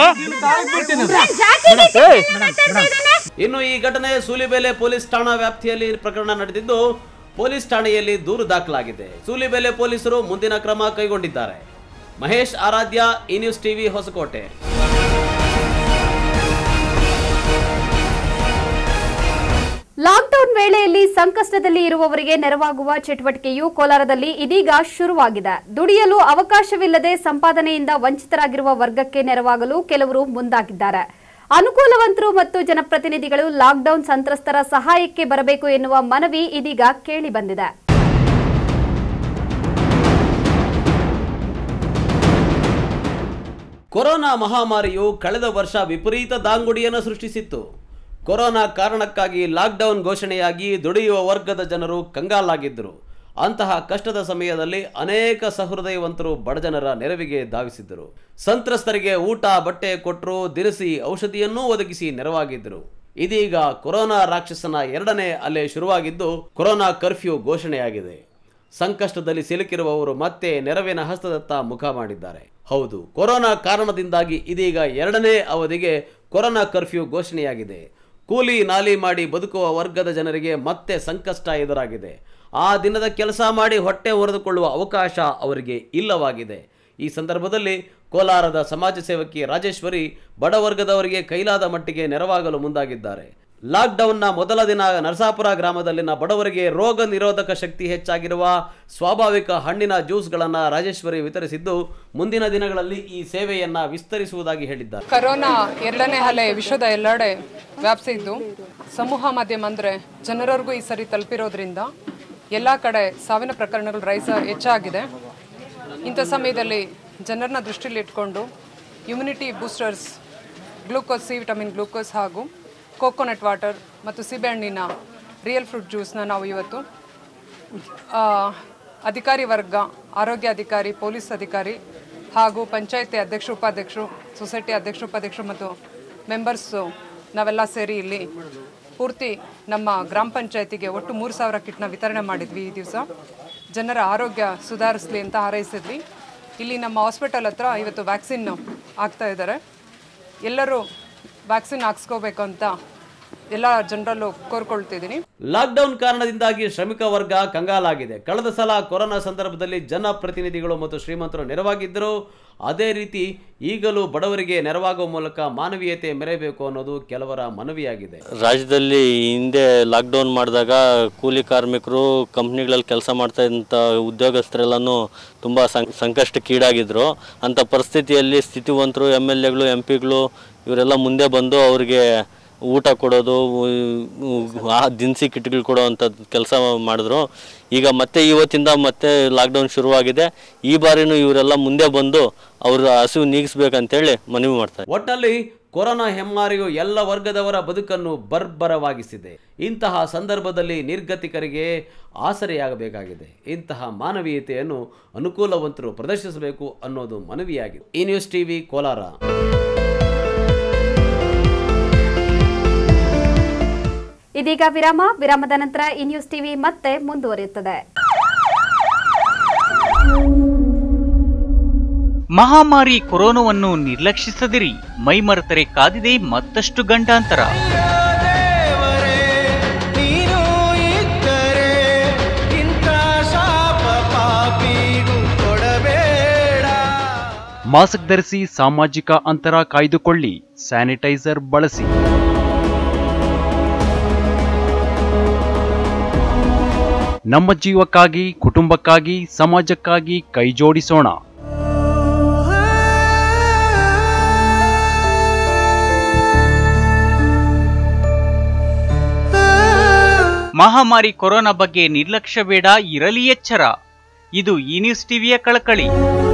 ಇನ್ನು ಈ ಘಟನೆ ಸೂಲಿಬೆಲೆ ಪೊಲೀಸ್ ಠಾಣಾ ವ್ಯಾಪ್ತಿಯಲ್ಲಿ ಪ್ರಕರಣ ನಡೆದಿದ್ದು ಪೊಲೀಸ್ ಠಾಣೆಯಲ್ಲಿ ದೂರು ದಾಖಲಾಗಿದೆ. ಸೂಲಿಬೆಲೆ ಪೊಲೀಸರು ಮುಂದಿನ ಕ್ರಮ ಕೈಗೊಂಡಿದ್ದಾರೆ. ಮಹೇಶ್ ಆರಾಧ್ಯ, ಈ ನ್ಯೂಸ್ ಟಿವಿ, ಹೊಸಕೋಟೆ. ಲಾಕ್ಡೌನ್ ವೇಳೆಯಲ್ಲಿ ಸಂಕಷ್ಟದಲ್ಲಿ ಇರುವವರಿಗೆ ನೆರವಾಗುವ ಚಟುವಟಿಕೆಯು ಕೋಲಾರದಲ್ಲಿ ಇದೀಗ ಶುರುವಾಗಿದೆ. ದುಡಿಯಲು ಅವಕಾಶವಿಲ್ಲದೆ ಸಂಪಾದನೆಯಿಂದ ವಂಚಿತರಾಗಿರುವ ವರ್ಗಕ್ಕೆ ನೆರವಾಗಲು ಕೆಲವರು ಮುಂದಾಗಿದ್ದಾರೆ. ಅನುಕೂಲವಂತರು ಮತ್ತು ಜನಪ್ರತಿನಿಧಿಗಳು ಲಾಕ್ಡೌನ್ ಸಂತ್ರಸ್ತರ ಸಹಾಯಕ್ಕೆ ಬರಬೇಕು ಎನ್ನುವ ಮನವಿ ಇದೀಗ ಕೇಳಿ ಬಂದಿದೆ. ಕೊರೋನಾ ಮಹಾಮಾರಿಯು ಕಳೆದ ವರ್ಷ ವಿಪರೀತ ದಾಂಗುಡಿಯನ್ನು ಸೃಷ್ಟಿಸಿತ್ತು. ಕೊರೋನಾ ಕಾರಣಕ್ಕಾಗಿ ಲಾಕ್ಡೌನ್ ಘೋಷಣೆಯಾಗಿ ದುಡಿಯುವ ವರ್ಗದ ಜನರು ಕಂಗಾಲಾಗಿದ್ದರು. ಅಂತಹ ಕಷ್ಟದ ಸಮಯದಲ್ಲಿ ಅನೇಕ ಸಹೃದಯವಂತರು ಬಡಜನರ ನೆರವಿಗೆ ಧಾವಿಸಿದ್ದರು. ಸಂತ್ರಸ್ತರಿಗೆ ಊಟ ಬಟ್ಟೆ ಕೊಟ್ಟರು, ದಿನಸಿ ಔಷಧಿಯನ್ನೂ ಒದಗಿಸಿ ನೆರವಾಗಿದ್ದರು. ಇದೀಗ ಕೊರೋನಾ ರಾಕ್ಷಸನ ಎರಡನೇ ಅಲೆ ಶುರುವಾಗಿದ್ದು ಕೊರೋನಾ ಕರ್ಫ್ಯೂ ಘೋಷಣೆಯಾಗಿದೆ. ಸಂಕಷ್ಟದಲ್ಲಿ ಸಿಲುಕಿರುವವರು ಮತ್ತೆ ನೆರವಿನ ಹಸ್ತದತ್ತ ಮುಖ ಮಾಡಿದ್ದಾರೆ. ಹೌದು, ಕೊರೋನಾ ಕಾರಣದಿಂದಾಗಿ ಇದೀಗ ಎರಡನೇ ಅವಧಿಗೆ ಕೊರೋನಾ ಕರ್ಫ್ಯೂ ಘೋಷಣೆಯಾಗಿದೆ. ಕೂಲಿ ನಾಲಿ ಮಾಡಿ ಬದುಕುವ ವರ್ಗದ ಜನರಿಗೆ ಮತ್ತೆ ಸಂಕಷ್ಟ ಎದುರಾಗಿದೆ. ಆ ದಿನದ ಕೆಲಸ ಮಾಡಿ ಹೊಟ್ಟೆ ಹೊರೆದುಕೊಳ್ಳುವ ಅವಕಾಶ ಅವರಿಗೆ ಇಲ್ಲವಾಗಿದೆ. ಈ ಸಂದರ್ಭದಲ್ಲಿ ಕೋಲಾರದ ಸಮಾಜ ಸೇವಕಿ ರಾಜೇಶ್ವರಿ ಬಡವರ್ಗದವರಿಗೆ ಕೈಲಾದ ಮಟ್ಟಿಗೆ ನೆರವಾಗಲು ಮುಂದಾಗಿದ್ದಾರೆ. ಲಾಕ್ಡೌನ್ನ ಮೊದಲ ದಿನ ನರಸಾಪುರ ಗ್ರಾಮದಲ್ಲಿನ ಬಡವರಿಗೆ ರೋಗ ನಿರೋಧಕ ಶಕ್ತಿ ಹೆಚ್ಚಾಗಿರುವ ಸ್ವಾಭಾವಿಕ ಹಣ್ಣಿನ ಜ್ಯೂಸ್ಗಳನ್ನು ರಾಜೇಶ್ವರಿ ವಿತರಿಸಿದ್ದು ಮುಂದಿನ ದಿನಗಳಲ್ಲಿ ಈ ಸೇವೆಯನ್ನ ವಿಸ್ತರಿಸುವುದಾಗಿ ಹೇಳಿದ್ದಾರೆ. ಕೊರೋನಾ ಎರಡನೇ ಅಲೆ ವಿಶ್ವದ ಎಲ್ಲೆಡೆ ವ್ಯಾಪಿಸಿದ್ದು ಸಮೂಹ ಮಾಧ್ಯಮ ಅಂದರೆ ಜನರಿಗೂ ಈ ಸರಿ ತಲುಪಿರೋದ್ರಿಂದ ಎಲ್ಲ ಕಡೆ ಸಾವಿನ ಪ್ರಕರಣಗಳು ರೈಸ್ ಹೆಚ್ಚಾಗಿದೆ. ಇಂಥ ಸಮಯದಲ್ಲಿ ಜನರನ್ನ ದೃಷ್ಟಿಯಲ್ಲಿ ಇಟ್ಕೊಂಡು immunity boosters, glucose, C vitamin glucose ಹಾಗೂ ಕೋಕೋನಟ್ ವಾಟರ್ ಮತ್ತು ಸೀಬೆಹಣ್ಣಿನ ರಿಯಲ್ ಫ್ರೂಟ್ ಜ್ಯೂಸ್ನ ನಾವು ಇವತ್ತು ಅಧಿಕಾರಿ ವರ್ಗ, ಆರೋಗ್ಯ ಅಧಿಕಾರಿ, ಪೊಲೀಸ್ ಅಧಿಕಾರಿ ಹಾಗೂ ಪಂಚಾಯತಿ ಅಧ್ಯಕ್ಷರು, ಉಪಾಧ್ಯಕ್ಷರು, ಸೊಸೈಟಿ ಅಧ್ಯಕ್ಷರು, ಉಪಾಧ್ಯಕ್ಷರು ಮತ್ತು ಮೆಂಬರ್ಸು ನಾವೆಲ್ಲ ಸೇರಿ ಇಲ್ಲಿ ಪೂರ್ತಿ ನಮ್ಮ ಗ್ರಾಮ ಪಂಚಾಯತಿಗೆ ಒಟ್ಟು ಮೂರು ಸಾವಿರ ಕಿಟ್ನ ವಿತರಣೆ ಮಾಡಿದ್ವಿ. ಈ ದಿವಸ ಜನರ ಆರೋಗ್ಯ ಸುಧಾರಿಸಲಿ ಅಂತ ಹಾರೈಸಿದ್ವಿ. ಇಲ್ಲಿ ನಮ್ಮ ಹಾಸ್ಪಿಟಲ್ ಹತ್ರ ಇವತ್ತು ವ್ಯಾಕ್ಸಿನ್ ಆಗ್ತಾ ಇದ್ದಾರೆ. ಎಲ್ಲರೂ ವ್ಯಾಕ್ಸಿನ್ ಹಾಕ್ಸ್ಕೋಬೇಕು ಅಂತ ಎಲ್ಲ ಜನರಲ್ಲೂ ಕೋರ್ಕೊಳ್ತಿದ್ದೀನಿ. ಲಾಕ್ಡೌನ್ ಕಾರಣದಿಂದಾಗಿ ಶ್ರಮಿಕ ವರ್ಗ ಕಂಗಾಲಾಗಿದೆ. ಕಳೆದ ಸಲ ಕೊರೋನಾ ಸಂದರ್ಭದಲ್ಲಿ ಜನಪ್ರತಿನಿಧಿಗಳು ಮತ್ತು ಶ್ರೀಮಂತರು ನೆರವಾಗಿದ್ದರು. ಅದೇ ರೀತಿ ಈಗಲೂ ಬಡವರಿಗೆ ನೆರವಾಗುವ ಮೂಲಕ ಮಾನವೀಯತೆ ಮೆರೆಯಬೇಕು ಅನ್ನೋದು ಕೆಲವರ ಮನವಿಯಾಗಿದೆ. ರಾಜ್ಯದಲ್ಲಿ ಹಿಂದೆ ಲಾಕ್ಡೌನ್ ಮಾಡಿದಾಗ ಕೂಲಿ ಕಾರ್ಮಿಕರು, ಕಂಪ್ನಿಗಳಲ್ಲಿ ಕೆಲಸ ಮಾಡ್ತಾ ಇದ್ದಂಥ ಉದ್ಯೋಗಸ್ಥರೆಲ್ಲನೂ ತುಂಬ ಸಂಕಷ್ಟಕ್ಕೀಡಾಗಿದ್ದರು. ಅಂಥ ಪರಿಸ್ಥಿತಿಯಲ್ಲಿ ಸ್ಥಿತಿವಂತರು, ಎಮ್ ಎಲ್ ಎಗಳು, ಎಂ ಪಿಗಳು ಇವರೆಲ್ಲ ಮುಂದೆ ಬಂದು ಅವರಿಗೆ ಊಟ ಕೊಡೋದು, ದಿನಸಿ ಕಿಟ್ಗಳು ಕೊಡೋ ಅಂಥದ್ದು ಕೆಲಸ ಮಾಡಿದ್ರು. ಈಗ ಮತ್ತೆ ಇವತ್ತಿಂದ ಮತ್ತೆ ಲಾಕ್ಡೌನ್ ಶುರುವಾಗಿದೆ. ಈ ಬಾರಿನೂ ಇವರೆಲ್ಲ ಮುಂದೆ ಬಂದು ಅವ್ರ ಹಸಿವು ನೀಗಿಸ್ಬೇಕಂತೇಳಿ ಮನವಿ ಮಾಡ್ತಾರೆ. ಒಟ್ಟಲ್ಲಿ ಕೊರೋನಾ ಹೆಮ್ಮಾರಿಯು ಎಲ್ಲ ವರ್ಗದವರ ಬದುಕನ್ನು ಬರ್ಬರವಾಗಿಸಿದೆ. ಇಂತಹ ಸಂದರ್ಭದಲ್ಲಿ ನಿರ್ಗತಿಕರಿಗೆ ಆಸರೆಯಾಗಬೇಕಾಗಿದೆ. ಇಂತಹ ಮಾನವೀಯತೆಯನ್ನು ಅನುಕೂಲವಂತರು ಪ್ರದರ್ಶಿಸಬೇಕು ಅನ್ನೋದು ಮನವಿಯಾಗಿದೆ. ಈ ನ್ಯೂಸ್ ಟಿವಿ ಕೋಲಾರ. ಇದೀಗ ವಿರಾಮ. ವಿರಾಮದ ನಂತರ ಈ ನ್ಯೂಸ್ ಟಿವಿ ಮತ್ತೆ ಮುಂದುವರಿಯುತ್ತದೆ. ಮಹಾಮಾರಿ ಕೊರೋನಾವನ್ನು ನಿರ್ಲಕ್ಷಿಸದಿರಿ. ಮೈಮರೆತರೆ ಕಾದಿದೆ ಮತ್ತಷ್ಟು ಗಂಡಾಂತರ. ಮಾಸ್ಕ್ ಧರಿಸಿ, ಸಾಮಾಜಿಕ ಅಂತರ ಕಾಯ್ದುಕೊಳ್ಳಿ, ಸ್ಯಾನಿಟೈಸರ್ ಬಳಸಿ. ನಮ್ಮ ಜೀವಕ್ಕಾಗಿ, ಕುಟುಂಬಕ್ಕಾಗಿ, ಸಮಾಜಕ್ಕಾಗಿ ಕೈ ಜೋಡಿಸೋಣ. ಮಹಾಮಾರಿ ಕೊರೋನಾ ಬಗ್ಗೆ ನಿರ್ಲಕ್ಷ್ಯ ಬೇಡ, ಇರಲಿ ಎಚ್ಚರ. ಇದು ಈ ನ್ಯೂಸ್ ಟಿವಿಯ ಕಳಕಳಿ.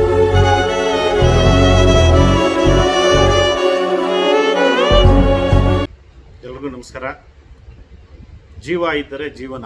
ಎಲ್ರಿಗೂ ನಮಸ್ಕಾರ. ಜೀವ ಇದ್ದರೆ ಜೀವನ.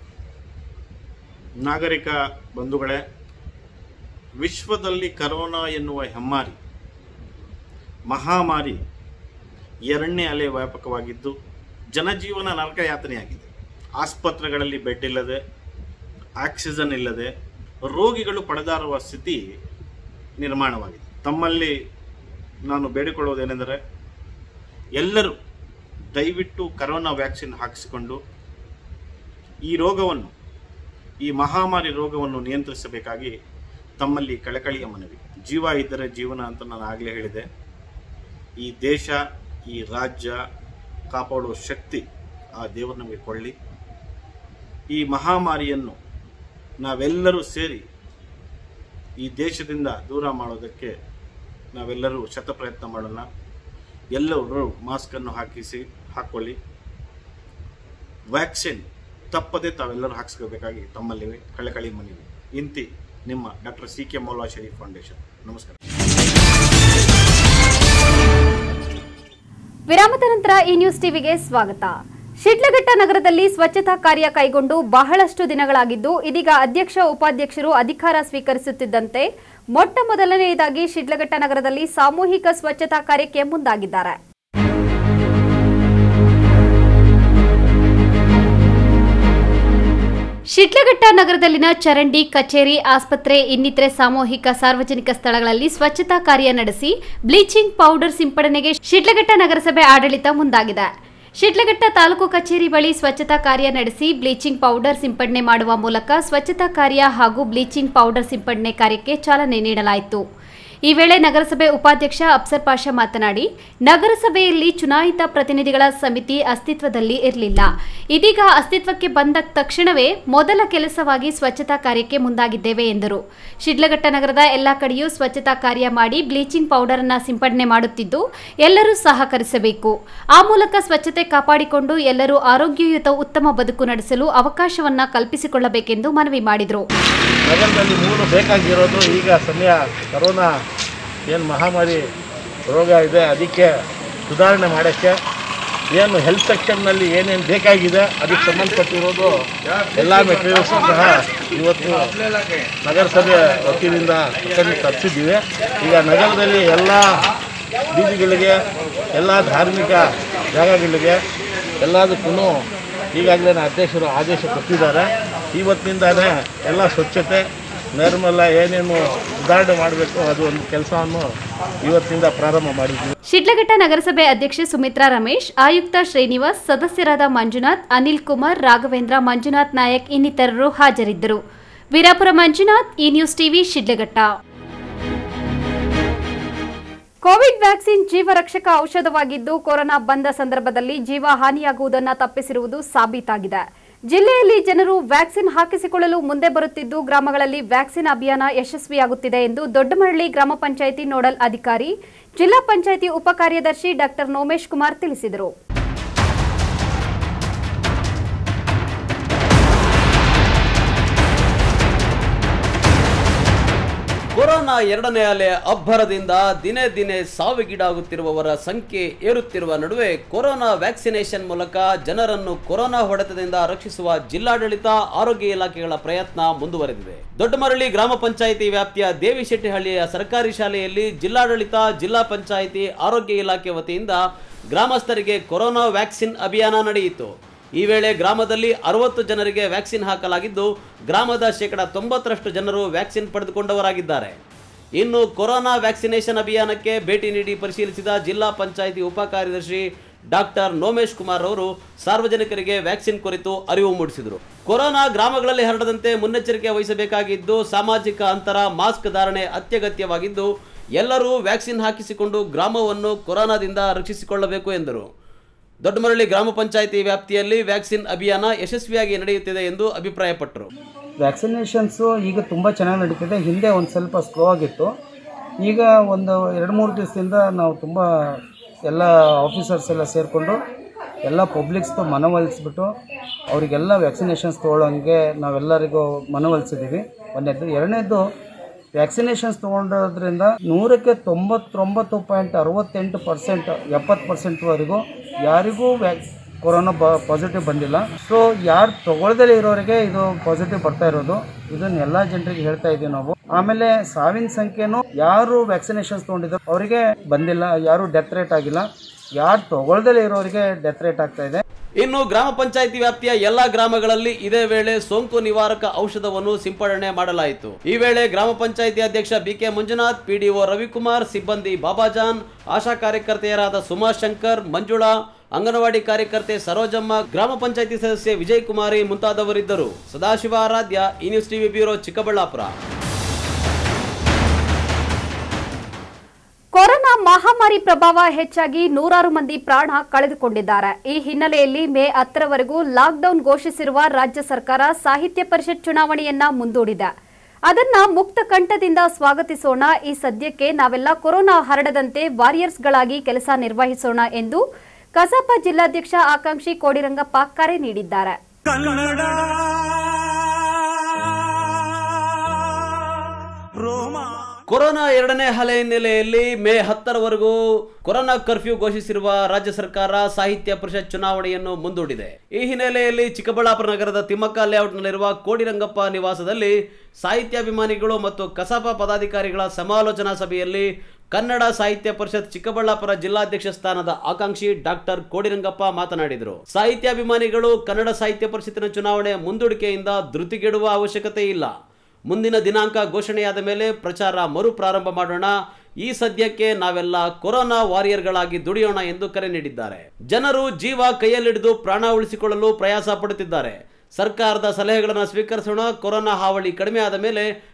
ನಾಗರಿಕ ಬಂಧುಗಳೇ, ವಿಶ್ವದಲ್ಲಿ ಕರೋನಾ ಎನ್ನುವ ಹೆಮ್ಮಾರಿ ಮಹಾಮಾರಿ ಎರಡನೇ ಅಲೆ ವ್ಯಾಪಕವಾಗಿದ್ದು ಜನಜೀವನ ನರಕಯಾತನೆಯಾಗಿದೆ. ಆಸ್ಪತ್ರೆಗಳಲ್ಲಿ ಬೆಡ್ ಇಲ್ಲದೆ, ಆಕ್ಸಿಜನ್ ಇಲ್ಲದೆ ರೋಗಿಗಳು ಪಡೆದಾರುವ ಸ್ಥಿತಿ ನಿರ್ಮಾಣವಾಗಿದೆ. ತಮ್ಮಲ್ಲಿ ನಾನು ಬೇಡಿಕೊಳ್ಳುವುದೇನೆಂದರೆ, ಎಲ್ಲರೂ ದಯವಿಟ್ಟು ಕರೋನಾ ವ್ಯಾಕ್ಸಿನ್ ಹಾಕಿಸಿಕೊಂಡು ಈ ರೋಗವನ್ನು, ಈ ಮಹಾಮಾರಿ ರೋಗವನ್ನು ನಿಯಂತ್ರಿಸಬೇಕಾಗಿ ತಮ್ಮಲ್ಲಿ ಕಳಕಳಿಯ ಮನವಿ. ಜೀವ ಇದ್ದರೆ ಜೀವನ ಅಂತ ನಾನು ಆಗಲೇ ಹೇಳಿದೆ. ಈ ದೇಶ, ಈ ರಾಜ್ಯ ಕಾಪಾಡುವ ಶಕ್ತಿ ಆ ದೇವರು ನಮಗೆ ಕೊಳ್ಳಿ. ಈ ಮಹಾಮಾರಿಯನ್ನು ನಾವೆಲ್ಲರೂ ಸೇರಿ ಈ ದೇಶದಿಂದ ದೂರ ಮಾಡೋದಕ್ಕೆ ನಾವೆಲ್ಲರೂ ಶತಪ್ರಯತ್ನ ಮಾಡೋಣ. ಎಲ್ಲರೂ ಮಾಸ್ಕನ್ನು ಹಾಕಿಸಿ ಹಾಕ್ಕೊಳ್ಳಿ. ವ್ಯಾಕ್ಸಿನ್ ತಪ್ಪದೆ ತಾವೆಲ್ಲರೂ ಹಾಕಿಸ್ಕೋಬೇಕಾಗಿ ತಮ್ಮಲ್ಲಿ ಕಳಕಳಿ ಮನವಿ. ಇಂತಿ ನಿಮ್ಮ doctor C K Maula Sharif foundation. ನಮಸ್ಕಾರ. ವಿರಾಮದ ನಂತರ ಈ ನ್ಯೂಸ್ ಟಿವಿಗೆ ಸ್ವಾಗತ. ಶಿಡ್ಲಘಟ್ಟ ನಗರದಲ್ಲಿ ಸ್ವಚ್ಛತಾ ಕಾರ್ಯ ಕೈಗೊಂಡು ಬಹಳಷ್ಟು ದಿನಗಳಾಗಿದ್ದು, ಇದೀಗ ಅಧ್ಯಕ್ಷ, ಉಪಾಧ್ಯಕ್ಷರು ಅಧಿಕಾರ ಸ್ವೀಕರಿಸುತ್ತಿದ್ದಂತೆ ಮೊಟ್ಟ ಮೊದಲನೆಯದಾಗಿ ಶಿಡ್ಲಘಟ್ಟ ನಗರದಲ್ಲಿ ಸಾಮೂಹಿಕ ಸ್ವಚ್ಛತಾ ಕಾರ್ಯಕ್ಕೆ ಮುಂದಾಗಿದ್ದಾರೆ. ಶಿಡ್ಲಘಟ್ಟ ನಗರದಲ್ಲಿನ ಚರಂಡಿ, ಕಚೇರಿ, ಆಸ್ಪತ್ರೆ ಇನ್ನಿತರೆ ಸಾಮೂಹಿಕ ಸಾರ್ವಜನಿಕ ಸ್ಥಳಗಳಲ್ಲಿ ಸ್ವಚ್ಛತಾ ಕಾರ್ಯ ನಡೆಸಿ ಬ್ಲೀಚಿಂಗ್ ಪೌಡರ್ ಸಿಂಪಡಣೆಗೆ ಶಿಡ್ಲಘಟ್ಟ ನಗರಸಭೆ ಆಡಳಿತ ಮುಂದಾಗಿದೆ. ಶಿಡ್ಲಘಟ್ಟ ತಾಲೂಕು ಕಚೇರಿ ಬಳಿ ಸ್ವಚ್ಛತಾ ಕಾರ್ಯ ನಡೆಸಿ ಬ್ಲೀಚಿಂಗ್ ಪೌಡರ್ ಸಿಂಪಡಣೆ ಮಾಡುವ ಮೂಲಕ ಸ್ವಚ್ಛತಾ ಕಾರ್ಯ ಹಾಗೂ ಬ್ಲೀಚಿಂಗ್ ಪೌಡರ್ ಸಿಂಪಡಣೆ ಕಾರ್ಯಕ್ಕೆ ಚಾಲನೆ ನೀಡಲಾಯಿತು. ಈ ವೇಳೆ ನಗರಸಭೆ ಉಪಾಧ್ಯಕ್ಷ ಅಫ್ಸರ್ ಪಾಷಾ ಮಾತನಾಡಿ, ನಗರಸಭೆಯಲ್ಲಿ ಚುನಾಯಿತ ಪ್ರತಿನಿಧಿಗಳ ಸಮಿತಿ ಅಸ್ತಿತ್ವದಲ್ಲಿ ಇರಲಿಲ್ಲ. ಇದೀಗ ಅಸ್ತಿತ್ವಕ್ಕೆ ಬಂದ ತಕ್ಷಣವೇ ಮೊದಲ ಕೆಲಸವಾಗಿ ಸ್ವಚ್ಛತಾ ಕಾರ್ಯಕ್ಕೆ ಮುಂದಾಗಿದ್ದೇವೆ ಎಂದರು. ಶಿಡ್ಲಘಟ್ಟ ನಗರದ ಎಲ್ಲಾ ಕಡೆಯೂ ಸ್ವಚ್ಛತಾ ಕಾರ್ಯ ಮಾಡಿ ಬ್ಲೀಚಿಂಗ್ ಪೌಡರ್ ಅನ್ನು ಸಿಂಪಡಣೆ ಮಾಡುತ್ತಿದ್ದು, ಎಲ್ಲರೂ ಸಹಕರಿಸಬೇಕು. ಆ ಮೂಲಕ ಸ್ವಚ್ಛತೆ ಕಾಪಾಡಿಕೊಂಡು ಎಲ್ಲರೂ ಆರೋಗ್ಯಯುತ ಉತ್ತಮ ಬದುಕು ನಡೆಸಲು ಅವಕಾಶವನ್ನ ಕಲ್ಪಿಸಿಕೊಳ್ಳಬೇಕೆಂದು ಮನವಿ ಮಾಡಿದರು. ನಗರದಲ್ಲಿ ಮೂರು ಬೇಕಾಗಿರೋದು ಈಗ ಸಮಯ ಕರೋನಾ ಏನು ಮಹಾಮಾರಿ ರೋಗ ಇದೆ, ಅದಕ್ಕೆ ಸುಧಾರಣೆ ಮಾಡೋಕ್ಕೆ ಏನು ಹೆಲ್ತ್ ಸೆಕ್ಷನ್ನಲ್ಲಿ ಏನೇನು ಬೇಕಾಗಿದೆ ಅದಕ್ಕೆ ಸಂಬಂಧಪಟ್ಟಿರೋದು ಎಲ್ಲ ಮೆಟೀರಿಯಲ್ಸು ಸಹ ಇವತ್ತು ನಗರಸಭೆ ವತಿಯಿಂದ ತರಿಸಿದ್ದೀವಿ. ಈಗ ನಗರದಲ್ಲಿ ಎಲ್ಲ ಬೀದಿಗಳಿಗೆ, ಎಲ್ಲ ಧಾರ್ಮಿಕ ಜಾಗಗಳಿಗೆ ಎಲ್ಲದಕ್ಕೂ ಈಗಾಗಲೇ ಅಧ್ಯಕ್ಷರು ಆದೇಶ ಕೊಟ್ಟಿದ್ದಾರೆ. ಇವತ್ತಿನಿಂದಲೇ ಎಲ್ಲ ಸ್ವಚ್ಛತೆ ನೈರ್ಮಲ್ಯ ಏನೇನು ಸುಧಾರಣೆ ಮಾಡಬೇಕು ಅದು ಒಂದು ಕೆಲಸವನ್ನು ಇವತ್ತಿನಿಂದ ಪ್ರಾರಂಭ ಮಾಡಿದ್ದೀವಿ. ಶಿಡ್ಲಘಟ್ಟ ನಗರಸಭೆ ಅಧ್ಯಕ್ಷೆ ಸುಮಿತ್ರಾ ರಮೇಶ್, ಆಯುಕ್ತ ಶ್ರೀನಿವಾಸ್, ಸದಸ್ಯರಾದ ಮಂಜುನಾಥ್, ಅನಿಲ್ ಕುಮಾರ್, ರಾಘವೇಂದ್ರ, ಮಂಜುನಾಥ್ ನಾಯಕ್ ಇನ್ನಿತರರು ಹಾಜರಿದ್ದರು. ವೀರಾಪುರ ಮಂಜುನಾಥ್, ಈ news TV, Shidlaghatta. Covid vaccine ಜೀವರಕ್ಷಕ ಔಷಧವಾಗಿದ್ದು, ಕೊರೋನಾ ಬಂದ ಸಂದರ್ಭದಲ್ಲಿ ಜೀವ ಹಾನಿಯಾಗುವುದನ್ನು ತಪ್ಪಿಸಿರುವುದು ಸಾಬೀತಾಗಿದೆ. ಜಿಲ್ಲೆಯಲ್ಲಿ ಜನರು ವ್ಯಾಕ್ಸಿನ್ ಹಾಕಿಸಿಕೊಳ್ಳಲು ಮುಂದೆ ಬರುತ್ತಿದ್ದು, ಗ್ರಾಮಗಳಲ್ಲಿ ವ್ಯಾಕ್ಸಿನ್ ಅಭಿಯಾನ ಯಶಸ್ವಿಯಾಗುತ್ತಿದೆ ಎಂದು ದೊಡ್ಡಮರಳ್ಳಿ ಗ್ರಾಮ ಪಂಚಾಯಿತಿ ನೋಡಲ್ ಅಧಿಕಾರಿ, ಜಿಲ್ಲಾ ಪಂಚಾಯಿತಿ ಉಪ ಕಾರ್ಯದರ್ಶಿ ಡಾಕ್ಟರ್ ನೋಮೇಶ್ ಕುಮಾರ್ ತಿಳಿಸಿದರು. ಕೊರೋನಾ ಎರಡನೇ ಅಲೆ ಅಬ್ಬರದಿಂದ ದಿನೇ ದಿನೇ ಸಾವಿಗೀಡಾಗುತ್ತಿರುವವರ ಸಂಖ್ಯೆ ಏರುತ್ತಿರುವ ನಡುವೆ ಕೊರೋನಾ ವ್ಯಾಕ್ಸಿನೇಷನ್ ಮೂಲಕ ಜನರನ್ನು ಕೊರೋನಾ ಹೊಡೆತದಿಂದ ರಕ್ಷಿಸುವ ಜಿಲ್ಲಾಡಳಿತ, ಆರೋಗ್ಯ ಇಲಾಖೆಗಳ ಪ್ರಯತ್ನ ಮುಂದುವರೆದಿದೆ. ದೊಡ್ಡಮರಳ್ಳಿ ಗ್ರಾಮ ಪಂಚಾಯಿತಿ ವ್ಯಾಪ್ತಿಯ ದೇವಿಶೆಟ್ಟಿಹಳ್ಳಿಯ ಸರ್ಕಾರಿ ಶಾಲೆಯಲ್ಲಿ ಜಿಲ್ಲಾಡಳಿತ, ಜಿಲ್ಲಾ ಪಂಚಾಯಿತಿ, ಆರೋಗ್ಯ ಇಲಾಖೆ ವತಿಯಿಂದ ಗ್ರಾಮಸ್ಥರಿಗೆ ಕೊರೋನಾ ವ್ಯಾಕ್ಸಿನ್ ಅಭಿಯಾನ ನಡೆಯಿತು. ಈ ವೇಳೆ ಗ್ರಾಮದಲ್ಲಿ ಅರವತ್ತು ಜನರಿಗೆ ವ್ಯಾಕ್ಸಿನ್ ಹಾಕಲಾಗಿದ್ದು, ಗ್ರಾಮದ ಶೇಕಡ ತೊಂಬತ್ತರಷ್ಟು ಜನರು ವ್ಯಾಕ್ಸಿನ್ ಪಡೆದುಕೊಂಡವರಾಗಿದ್ದಾರೆ. ಇನ್ನು ಕೊರೋನಾ ವ್ಯಾಕ್ಸಿನೇಷನ್ ಅಭಿಯಾನಕ್ಕೆ ಭೇಟಿ ನೀಡಿ ಪರಿಶೀಲಿಸಿದ ಜಿಲ್ಲಾ ಪಂಚಾಯಿತಿ ಉಪ ಕಾರ್ಯದರ್ಶಿ ಡಾಕ್ಟರ್ ನೋಮೇಶ್ ಕುಮಾರ್ ಅವರು ಸಾರ್ವಜನಿಕರಿಗೆ ವ್ಯಾಕ್ಸಿನ್ ಕುರಿತು ಅರಿವು ಮೂಡಿಸಿದರು. ಕೊರೋನಾ ಗ್ರಾಮಗಳಲ್ಲಿ ಹರಡದಂತೆ ಮುನ್ನೆಚ್ಚರಿಕೆ ವಹಿಸಬೇಕಾಗಿದ್ದು, ಸಾಮಾಜಿಕ ಅಂತರ, ಮಾಸ್ಕ್ ಧಾರಣೆ ಅತ್ಯಗತ್ಯವಾಗಿದ್ದು, ಎಲ್ಲರೂ ವ್ಯಾಕ್ಸಿನ್ ಹಾಕಿಸಿಕೊಂಡು ಗ್ರಾಮವನ್ನು ಕೊರೋನಾದಿಂದ ರಕ್ಷಿಸಿಕೊಳ್ಳಬೇಕು ಎಂದರು. ದೊಡ್ಡಮರಳ್ಳಿ ಗ್ರಾಮ ಪಂಚಾಯಿತಿ ವ್ಯಾಪ್ತಿಯಲ್ಲಿ ವ್ಯಾಕ್ಸಿನ್ ಅಭಿಯಾನ ಯಶಸ್ವಿಯಾಗಿ ನಡೆಯುತ್ತಿದೆ ಎಂದು ಅಭಿಪ್ರಾಯಪಟ್ಟರು. ವ್ಯಾಕ್ಸಿನೇಷನ್ಸು ಈಗ ತುಂಬ ಚೆನ್ನಾಗಿ ನಡೀತಿದೆ. ಹಿಂದೆ ಒಂದು ಸ್ವಲ್ಪ ಸ್ಲೋ ಆಗಿತ್ತು. ಈಗ ಒಂದು ಎರಡು ಮೂರು ದಿವಸದಿಂದ ನಾವು ತುಂಬ ಎಲ್ಲ ಆಫೀಸರ್ಸ್ ಎಲ್ಲ ಸೇರಿಕೊಂಡು ಎಲ್ಲ ಪಬ್ಲಿಕ್ಸ್ದು ಮನವೊಲಿಸ್ಬಿಟ್ಟು ಅವರಿಗೆಲ್ಲ ವ್ಯಾಕ್ಸಿನೇಷನ್ಸ್ ತೊಗೊಳ್ಳೋಂಗೆ ನಾವೆಲ್ಲರಿಗೂ ಮನವೊಲಿಸಿದ್ದೀವಿ. ಒಂದನೇದು. ಎರಡನೇದು, ವ್ಯಾಕ್ಸಿನೇಷನ್ಸ್ ತೊಗೊಂಡೋದ್ರಿಂದ ನೂರಕ್ಕೆ ತೊಂಬತ್ತೊಂಬತ್ತು ಪಾಯಿಂಟ್ ಅರವತ್ತೆಂಟು ಪರ್ಸೆಂಟ್ ಎಪ್ಪತ್ತು ಪರ್ಸೆಂಟ್ವರೆಗೂ ಯಾರಿಗೂ ವ್ಯಾಕ್ ಕೊರೋನಾ ಬ ಪಾಸಿಟಿವ್ ಬಂದಿಲ್ಲ. ಸೊ ಯಾರು ತೊಗೊಳ್ದಲೇ ಇರೋರಿಗೆ ಇದು ಪಾಸಿಟಿವ್ ಬರ್ತಾ ಇರೋದು, ಇದನ್ನು ಎಲ್ಲ ಜನರಿಗೆ ಹೇಳ್ತಾ ಇದ್ದೀವಿ ನಾವು. ಆಮೇಲೆ ಸಾವಿನ ಸಂಖ್ಯೆನೂ ಯಾರು ವ್ಯಾಕ್ಸಿನೇಷನ್ಸ್ ತೊಗೊಂಡಿದ್ರು ಅವರಿಗೆ ಬಂದಿಲ್ಲ, ಯಾರು ಡೆತ್ ರೇಟ್ ಆಗಿಲ್ಲ. ಯಾರು ತೊಗೊಳ್ದಲೇ ಇರೋರಿಗೆ ಡೆತ್ ರೇಟ್ ಆಗ್ತಾ ಇದೆ. ಇನ್ನು ಗ್ರಾಮ ಪಂಚಾಯಿತಿ ವ್ಯಾಪ್ತಿಯ ಎಲ್ಲಾ ಗ್ರಾಮಗಳಲ್ಲಿ ಇದೇ ವೇಳೆ ಸೋಂಕು ನಿವಾರಕ ಔಷಧವನ್ನು ಸಿಂಪಡಣೆ ಮಾಡಲಾಯಿತು. ಈ ವೇಳೆ ಗ್ರಾಮ ಪಂಚಾಯಿತಿ ಅಧ್ಯಕ್ಷ ಬಿಕೆ ಮಂಜುನಾಥ್, ಪಿಡಿಒ ರವಿಕುಮಾರ್, ಸಿಬ್ಬಂದಿ ಬಾಬಾಜಾನ್, ಆಶಾ ಕಾರ್ಯಕರ್ತೆಯರಾದ ಸುಮಾಶಂಕರ್, ಮಂಜುಳಾ, ಅಂಗನವಾಡಿ ಕಾರ್ಯಕರ್ತೆ ಸರೋಜಮ್ಮ, ಗ್ರಾಮ ಪಂಚಾಯಿತಿ ಸದಸ್ಯೆ ವಿಜಯ್ ಕುಮಾರಿ ಮುಂತಾದವರಿದ್ದರು. ಸದಾಶಿವ ಆರಾಧ್ಯ, ಈ news TV bureau, Chikkaballapura. Corona ಮಹಾಮಾರಿ ಪ್ರಭಾವ ಹೆಚ್ಚಾಗಿ ನೂರಾರು ಮಂದಿ ಪ್ರಾಣ ಕಳೆದುಕೊಂಡಿದ್ದಾರೆ. ಈ ಹಿನ್ನೆಲೆಯಲ್ಲಿ ಮೇ ಹತ್ತರವರೆಗೂ ಲಾಕ್ಡೌನ್ ಘೋಷಿಸಿರುವ ರಾಜ್ಯ ಸರ್ಕಾರ ಸಾಹಿತ್ಯ ಪರಿಷತ್ ಚುನಾವಣೆಯನ್ನ ಮುಂದೂಡಿದೆ. ಅದನ್ನ ಮುಕ್ತ ಕಂಠದಿಂದ ಸ್ವಾಗತಿಸೋಣ. ಈ ಸದ್ಯಕ್ಕೆ ನಾವೆಲ್ಲ ಕೊರೋನಾ ಹರಡದಂತೆ ವಾರಿಯರ್ಸ್ಗಳಾಗಿ ಕೆಲಸ ನಿರ್ವಹಿಸೋಣ ಎಂದು ಕಸಾಪ ಜಿಲ್ಲಾಧ್ಯಕ್ಷ ಆಕಾಂಕ್ಷಿ ಕೋಡಿರಂಗಪ್ಪ ಕರೆ ನೀಡಿದ್ದಾರೆ. ಕೊರೋನಾ ಎರಡನೇ ಅಲೆ ಹಿನ್ನೆಲೆಯಲ್ಲಿ ಮೇ ಹತ್ತರವರೆಗೂ ಕೊರೋನಾ ಕರ್ಫ್ಯೂ ಘೋಷಿಸಿರುವ ರಾಜ್ಯ ಸರ್ಕಾರ ಸಾಹಿತ್ಯ ಪರಿಷತ್ ಚುನಾವಣೆಯನ್ನು ಮುಂದೂಡಿದೆ. ಈ ಹಿನ್ನೆಲೆಯಲ್ಲಿ ಚಿಕ್ಕಬಳ್ಳಾಪುರ ನಗರದ ತಿಮ್ಮಕ್ಕ ಲೇಔಟ್ನಲ್ಲಿರುವ ಕೋಡಿರಂಗಪ್ಪ ನಿವಾಸದಲ್ಲಿ ಸಾಹಿತ್ಯಾಭಿಮಾನಿಗಳು ಮತ್ತು ಕಸಾಪ ಪದಾಧಿಕಾರಿಗಳ ಸಮಾಲೋಚನಾ ಸಭೆಯಲ್ಲಿ ಕನ್ನಡ ಸಾಹಿತ್ಯ ಪರಿಷತ್ ಚಿಕ್ಕಬಳ್ಳಾಪುರ ಜಿಲ್ಲಾಧ್ಯಕ್ಷ ಸ್ಥಾನದ ಆಕಾಂಕ್ಷಿ ಡಾಕ್ಟರ್ ಕೋಡಿರಂಗಪ್ಪ ಮಾತನಾಡಿದರು. ಸಾಹಿತ್ಯಾಭಿಮಾನಿಗಳು ಕನ್ನಡ ಸಾಹಿತ್ಯ ಪರಿಷತ್ತಿನ ಚುನಾವಣೆ ಮುಂದೂಡಿಕೆಯಿಂದ ಧೃತಿಗೆಡುವ ಅವಶ್ಯಕತೆ ಇಲ್ಲ. ಮುಂದಿನ ದಿನಾಂಕ ಘೋಷಣೆಯಾದ ಮೇಲೆ ಪ್ರಚಾರ ಮರು ಪ್ರಾರಂಭ ಮಾಡೋಣ. ಈ ಸದ್ಯಕ್ಕೆ ನಾವೆಲ್ಲ ಕೊರೋನಾ ವಾರಿಯರ್ಗಳಾಗಿ ದುಡಿಯೋಣ ಎಂದು ಕರೆ ನೀಡಿದ್ದಾರೆ. ಜನರು ಜೀವ ಕೈಯಲ್ಲಿಡಿದು ಪ್ರಾಣ ಉಳಿಸಿಕೊಳ್ಳಲು ಪ್ರಯಾಸ ಪಡುತ್ತಿದ್ದಾರೆ. ಸರ್ಕಾರದ ಸಲಹೆಗಳನ್ನು ಸ್ವೀಕರಿಸೋಣ. ಕೊರೋನಾ ಹಾವಳಿ ಕಡಿಮೆ ಆದ ಮೇಲೆ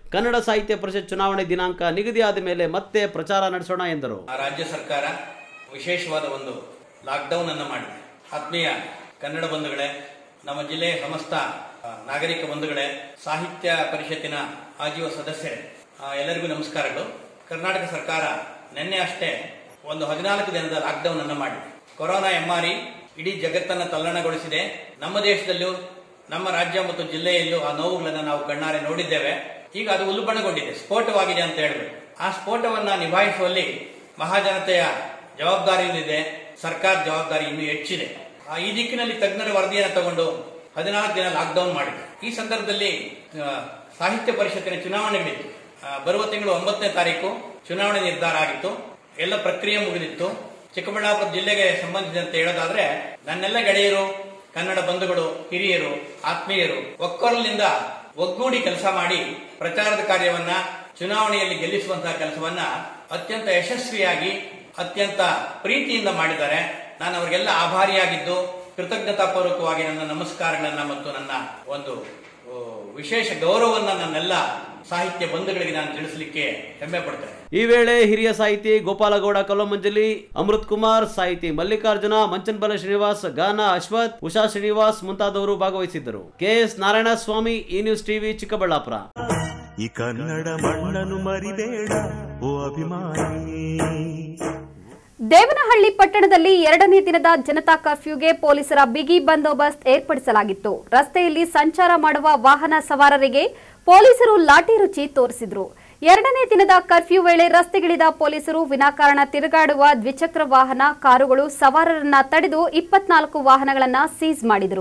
ಕನ್ನಡ ಸಾಹಿತ್ಯ ಪರಿಷತ್ ಚುನಾವಣೆ ದಿನಾಂಕ ನಿಗದಿಯಾದ ಮೇಲೆ ಮತ್ತೆ ಪ್ರಚಾರ ನಡೆಸೋಣ ಎಂದರು. ರಾಜ್ಯ ಸರ್ಕಾರ ವಿಶೇಷವಾದ ಒಂದು ಲಾಕ್ಡೌನ್ ಅನ್ನು ಮಾಡಿದೆ. ಆತ್ಮೀಯ ಕನ್ನಡ ಬಂಧುಗಳೇ, ನಮ್ಮ ಜಿಲ್ಲೆಯ ಸಮಸ್ತ ನಾಗರಿಕ ಬಂಧುಗಳೇ, ಸಾಹಿತ್ಯ ಪರಿಷತ್ತಿನ ಆಜೀವ ಸದಸ್ಯರೇ, ಎಲ್ಲರಿಗೂ ನಮಸ್ಕಾರಗಳು. ಕರ್ನಾಟಕ ಸರ್ಕಾರ ನಿನ್ನೆ ಅಷ್ಟೇ ಒಂದು ಹದಿನಾಲ್ಕು ದಿನದ ಲಾಕ್ಡೌನ್ ಅನ್ನು ಮಾಡಿದೆ. ಕೊರೋನಾ ಎಮ್ಮಾರಿ ಇಡೀ ಜಗತ್ತನ್ನು ತಲ್ಲಣಗೊಳಿಸಿದೆ. ನಮ್ಮ ದೇಶದಲ್ಲೂ ನಮ್ಮ ರಾಜ್ಯ ಮತ್ತು ಜಿಲ್ಲೆಯಲ್ಲೂ ಆ ನೋವುಗಳನ್ನು ನಾವು ಕಣ್ಣಾರೆ ನೋಡಿದ್ದೇವೆ. ಈಗ ಅದು ಉಲ್ಬಣಗೊಂಡಿದೆ, ಸ್ಫೋಟವಾಗಿದೆ ಅಂತ ಹೇಳಬೇಕು. ಆ ಸ್ಫೋಟವನ್ನ ನಿಭಾಯಿಸುವಲ್ಲಿ ಮಹಾಜನತೆಯ ಜವಾಬ್ದಾರಿಯಿದೆ, ಸರ್ಕಾರ ಜವಾಬ್ದಾರಿ ಇನ್ನೂ ಹೆಚ್ಚಿದೆ. ಈ ದಿಕ್ಕಿನಲ್ಲಿ ತಜ್ಞರ ವರದಿಯನ್ನು ತಗೊಂಡು ಹದಿನಾಲ್ಕು ದಿನ ಲಾಕ್ಡೌನ್ ಮಾಡಿದೆ. ಈ ಸಂದರ್ಭದಲ್ಲಿ ಸಾಹಿತ್ಯ ಪರಿಷತ್ತಿನ ಚುನಾವಣೆಗಳಿತ್ತು. ಬರುವ ತಿಂಗಳು ಒಂಬತ್ತನೇ ತಾರೀಕು ಚುನಾವಣೆ ನಿರ್ಧಾರ ಆಗಿತ್ತು. ಎಲ್ಲ ಪ್ರಕ್ರಿಯೆ ಮುಗಿದಿತ್ತು. ಚಿಕ್ಕಬಳ್ಳಾಪುರ ಜಿಲ್ಲೆಗೆ ಸಂಬಂಧಿಸಿದಂತೆ ಹೇಳೋದಾದ್ರೆ, ನನ್ನೆಲ್ಲ ಗೆಳೆಯರು, ಕನ್ನಡ ಬಂಧುಗಳು, ಹಿರಿಯರು, ಆತ್ಮೀಯರು ಒಕ್ಕೊರಲಿನಿಂದ ಒಗ್ಗೂಡಿ ಕೆಲಸ ಮಾಡಿ ಪ್ರಚಾರದ ಕಾರ್ಯವನ್ನ, ಚುನಾವಣೆಯಲ್ಲಿ ಗೆಲ್ಲಿಸುವಂತಹ ಕೆಲಸವನ್ನ ಅತ್ಯಂತ ಯಶಸ್ವಿಯಾಗಿ ಅತ್ಯಂತ ಪ್ರೀತಿಯಿಂದ ಮಾಡಿದ್ದಾರೆ. ನಾನು ಅವರಿಗೆಲ್ಲ ಆಭಾರಿಯಾಗಿದ್ದು ಕೃತಜ್ಞತಾಪೂರ್ವಕವಾಗಿ ನನ್ನ ನಮಸ್ಕಾರಗಳನ್ನ ಮತ್ತು ನನ್ನ ಒಂದು ವಿಶೇಷ ಗೌರವವನ್ನು ನನ್ನೆಲ್ಲ ಸಾಹಿತ್ಯ ಬಂಧುಗಳಿಗೆ ನಾನು ತಿಳಿಸಲಿಕ್ಕೆ ಹೆಮ್ಮೆ ಪಡ್ತೇನೆ. ಈ ವೇಳೆ ಹಿರಿಯ ಸಾಹಿತಿ ಗೋಪಾಲಗೌಡ ಕಲ್ಲಮಂಜಲಿ, ಅಮೃತ್ ಕುಮಾರ್, ಸಾಹಿತಿ ಮಲ್ಲಿಕಾರ್ಜುನ, ಮಂಚನ್ಬಲ ಶ್ರೀನಿವಾಸ್, ಗಾನ ಅಶ್ವಥ್, ಉಷಾ ಶ್ರೀನಿವಾಸ್ ಮುಂತಾದವರು ಭಾಗವಹಿಸಿದ್ದರು. ಕೆಎಸ್ ನಾರಾಯಣ ಸ್ವಾಮಿ, ಈ ನ್ಯೂಸ್ ಟಿವಿ, ಚಿಕ್ಕಬಳ್ಳಾಪುರ. ಈ ಕನ್ನಡ ಮಣ್ಣನ್ನು ಮರಿಬೇಡ ಓ ಅಭಿಮಾನಿ. ದೇವನಹಳ್ಳಿ ಪಟ್ಟಣದಲ್ಲಿ ಎರಡನೇ ದಿನದ ಜನತಾ ಕರ್ಫ್ಯೂಗೆ ಪೊಲೀಸರ ಬಿಗಿ ಬಂದೋಬಸ್ತ್ ಏರ್ಪಡಿಸಲಾಗಿತ್ತು. ರಸ್ತೆಯಲ್ಲಿ ಸಂಚಾರ ಮಾಡುವ ವಾಹನ ಸವಾರರಿಗೆ ಪೊಲೀಸರು ಲಾಠಿ ರುಚಿ ತೋರಿಸಿದ್ರು. ಎರಡನೇ ದಿನದ ಕರ್ಫ್ಯೂ ವೇಳೆ ರಸ್ತೆಗಿಳಿದ ಪೊಲೀಸರು ವಿನಾಕಾರಣ ತಿರುಗಾಡುವ ದ್ವಿಚಕ್ರ ವಾಹನ, ಕಾರುಗಳು, ಸವಾರರನ್ನ ತಡೆದು ಇಪ್ಪತ್ನಾಲ್ಕು ವಾಹನಗಳನ್ನು ಸೀಸ್ ಮಾಡಿದರು.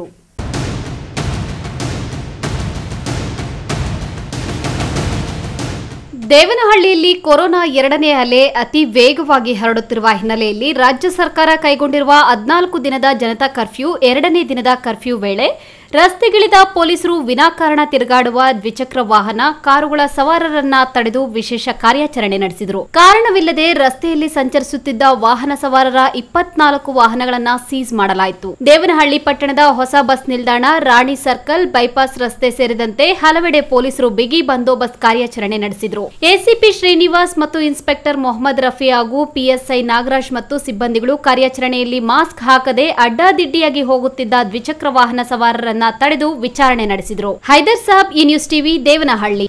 ದೇವನಹಳ್ಳಿಯಲ್ಲಿ ಕೊರೋನಾ ಎರಡನೇ ಅಲೆ ಅತಿ ವೇಗವಾಗಿ ಹರಡುತ್ತಿರುವ ಹಿನ್ನೆಲೆಯಲ್ಲಿ ರಾಜ್ಯ ಸರ್ಕಾರ ಕೈಗೊಂಡಿರುವ ಹದಿನಾಲ್ಕು ದಿನದ ಜನತಾ ಕರ್ಫ್ಯೂ ಎರಡನೇ ದಿನದ ಕರ್ಫ್ಯೂ ವೇಳೆ ರಸ್ತೆಗಿಳಿದ ಪೊಲೀಸರು ವಿನಾಕಾರಣ ತಿರುಗಾಡುವ ದ್ವಿಚಕ್ರ ವಾಹನ, ಕಾರುಗಳ ಸವಾರರನ್ನ ತಡೆದು ವಿಶೇಷ ಕಾರ್ಯಾಚರಣೆ ನಡೆಸಿದರು. ಕಾರಣವಿಲ್ಲದೆ ರಸ್ತೆಯಲ್ಲಿ ಸಂಚರಿಸುತ್ತಿದ್ದ ವಾಹನ ಸವಾರರ ಇಪ್ಪತ್ನಾಲ್ಕು ವಾಹನಗಳನ್ನು ಸೀಸ್ ಮಾಡಲಾಯಿತು. ದೇವನಹಳ್ಳಿ ಪಟ್ಟಣದ ಹೊಸ ಬಸ್ ನಿಲ್ದಾಣ, ರಾಣಿ ಸರ್ಕಲ್, ಬೈಪಾಸ್ ರಸ್ತೆ ಸೇರಿದಂತೆ ಹಲವೆಡೆ ಪೊಲೀಸರು ಬಿಗಿ ಬಂದೋಬಸ್ತ್ ಕಾರ್ಯಾಚರಣೆ ನಡೆಸಿದರು. ಎಸಿಪಿ ಶ್ರೀನಿವಾಸ್ ಮತ್ತು ಇನ್ಸ್ಪೆಕ್ಟರ್ ಮೊಹಮ್ಮದ್ ರಫಿ ಹಾಗೂ ಪಿಎಸ್ಐ ನಾಗರಾಜ್ ಮತ್ತು ಸಿಬ್ಬಂದಿಗಳು ಕಾರ್ಯಾಚರಣೆಯಲ್ಲಿ ಮಾಸ್ಕ್ ಹಾಕದೆ ಅಡ್ಡಾದಿಡ್ಡಿಯಾಗಿ ಹೋಗುತ್ತಿದ್ದ ದ್ವಿಚಕ್ರ ವಾಹನ ಸವಾರರನ್ನ ತಡೆದು ವಿಚಾರಣೆ ನಡೆಸಿದರು. ಹೈದರ್ ಸಾಬ್, ಈ ನ್ಯೂಸ್ ಟಿವಿ, ದೇವನಹಳ್ಳಿ.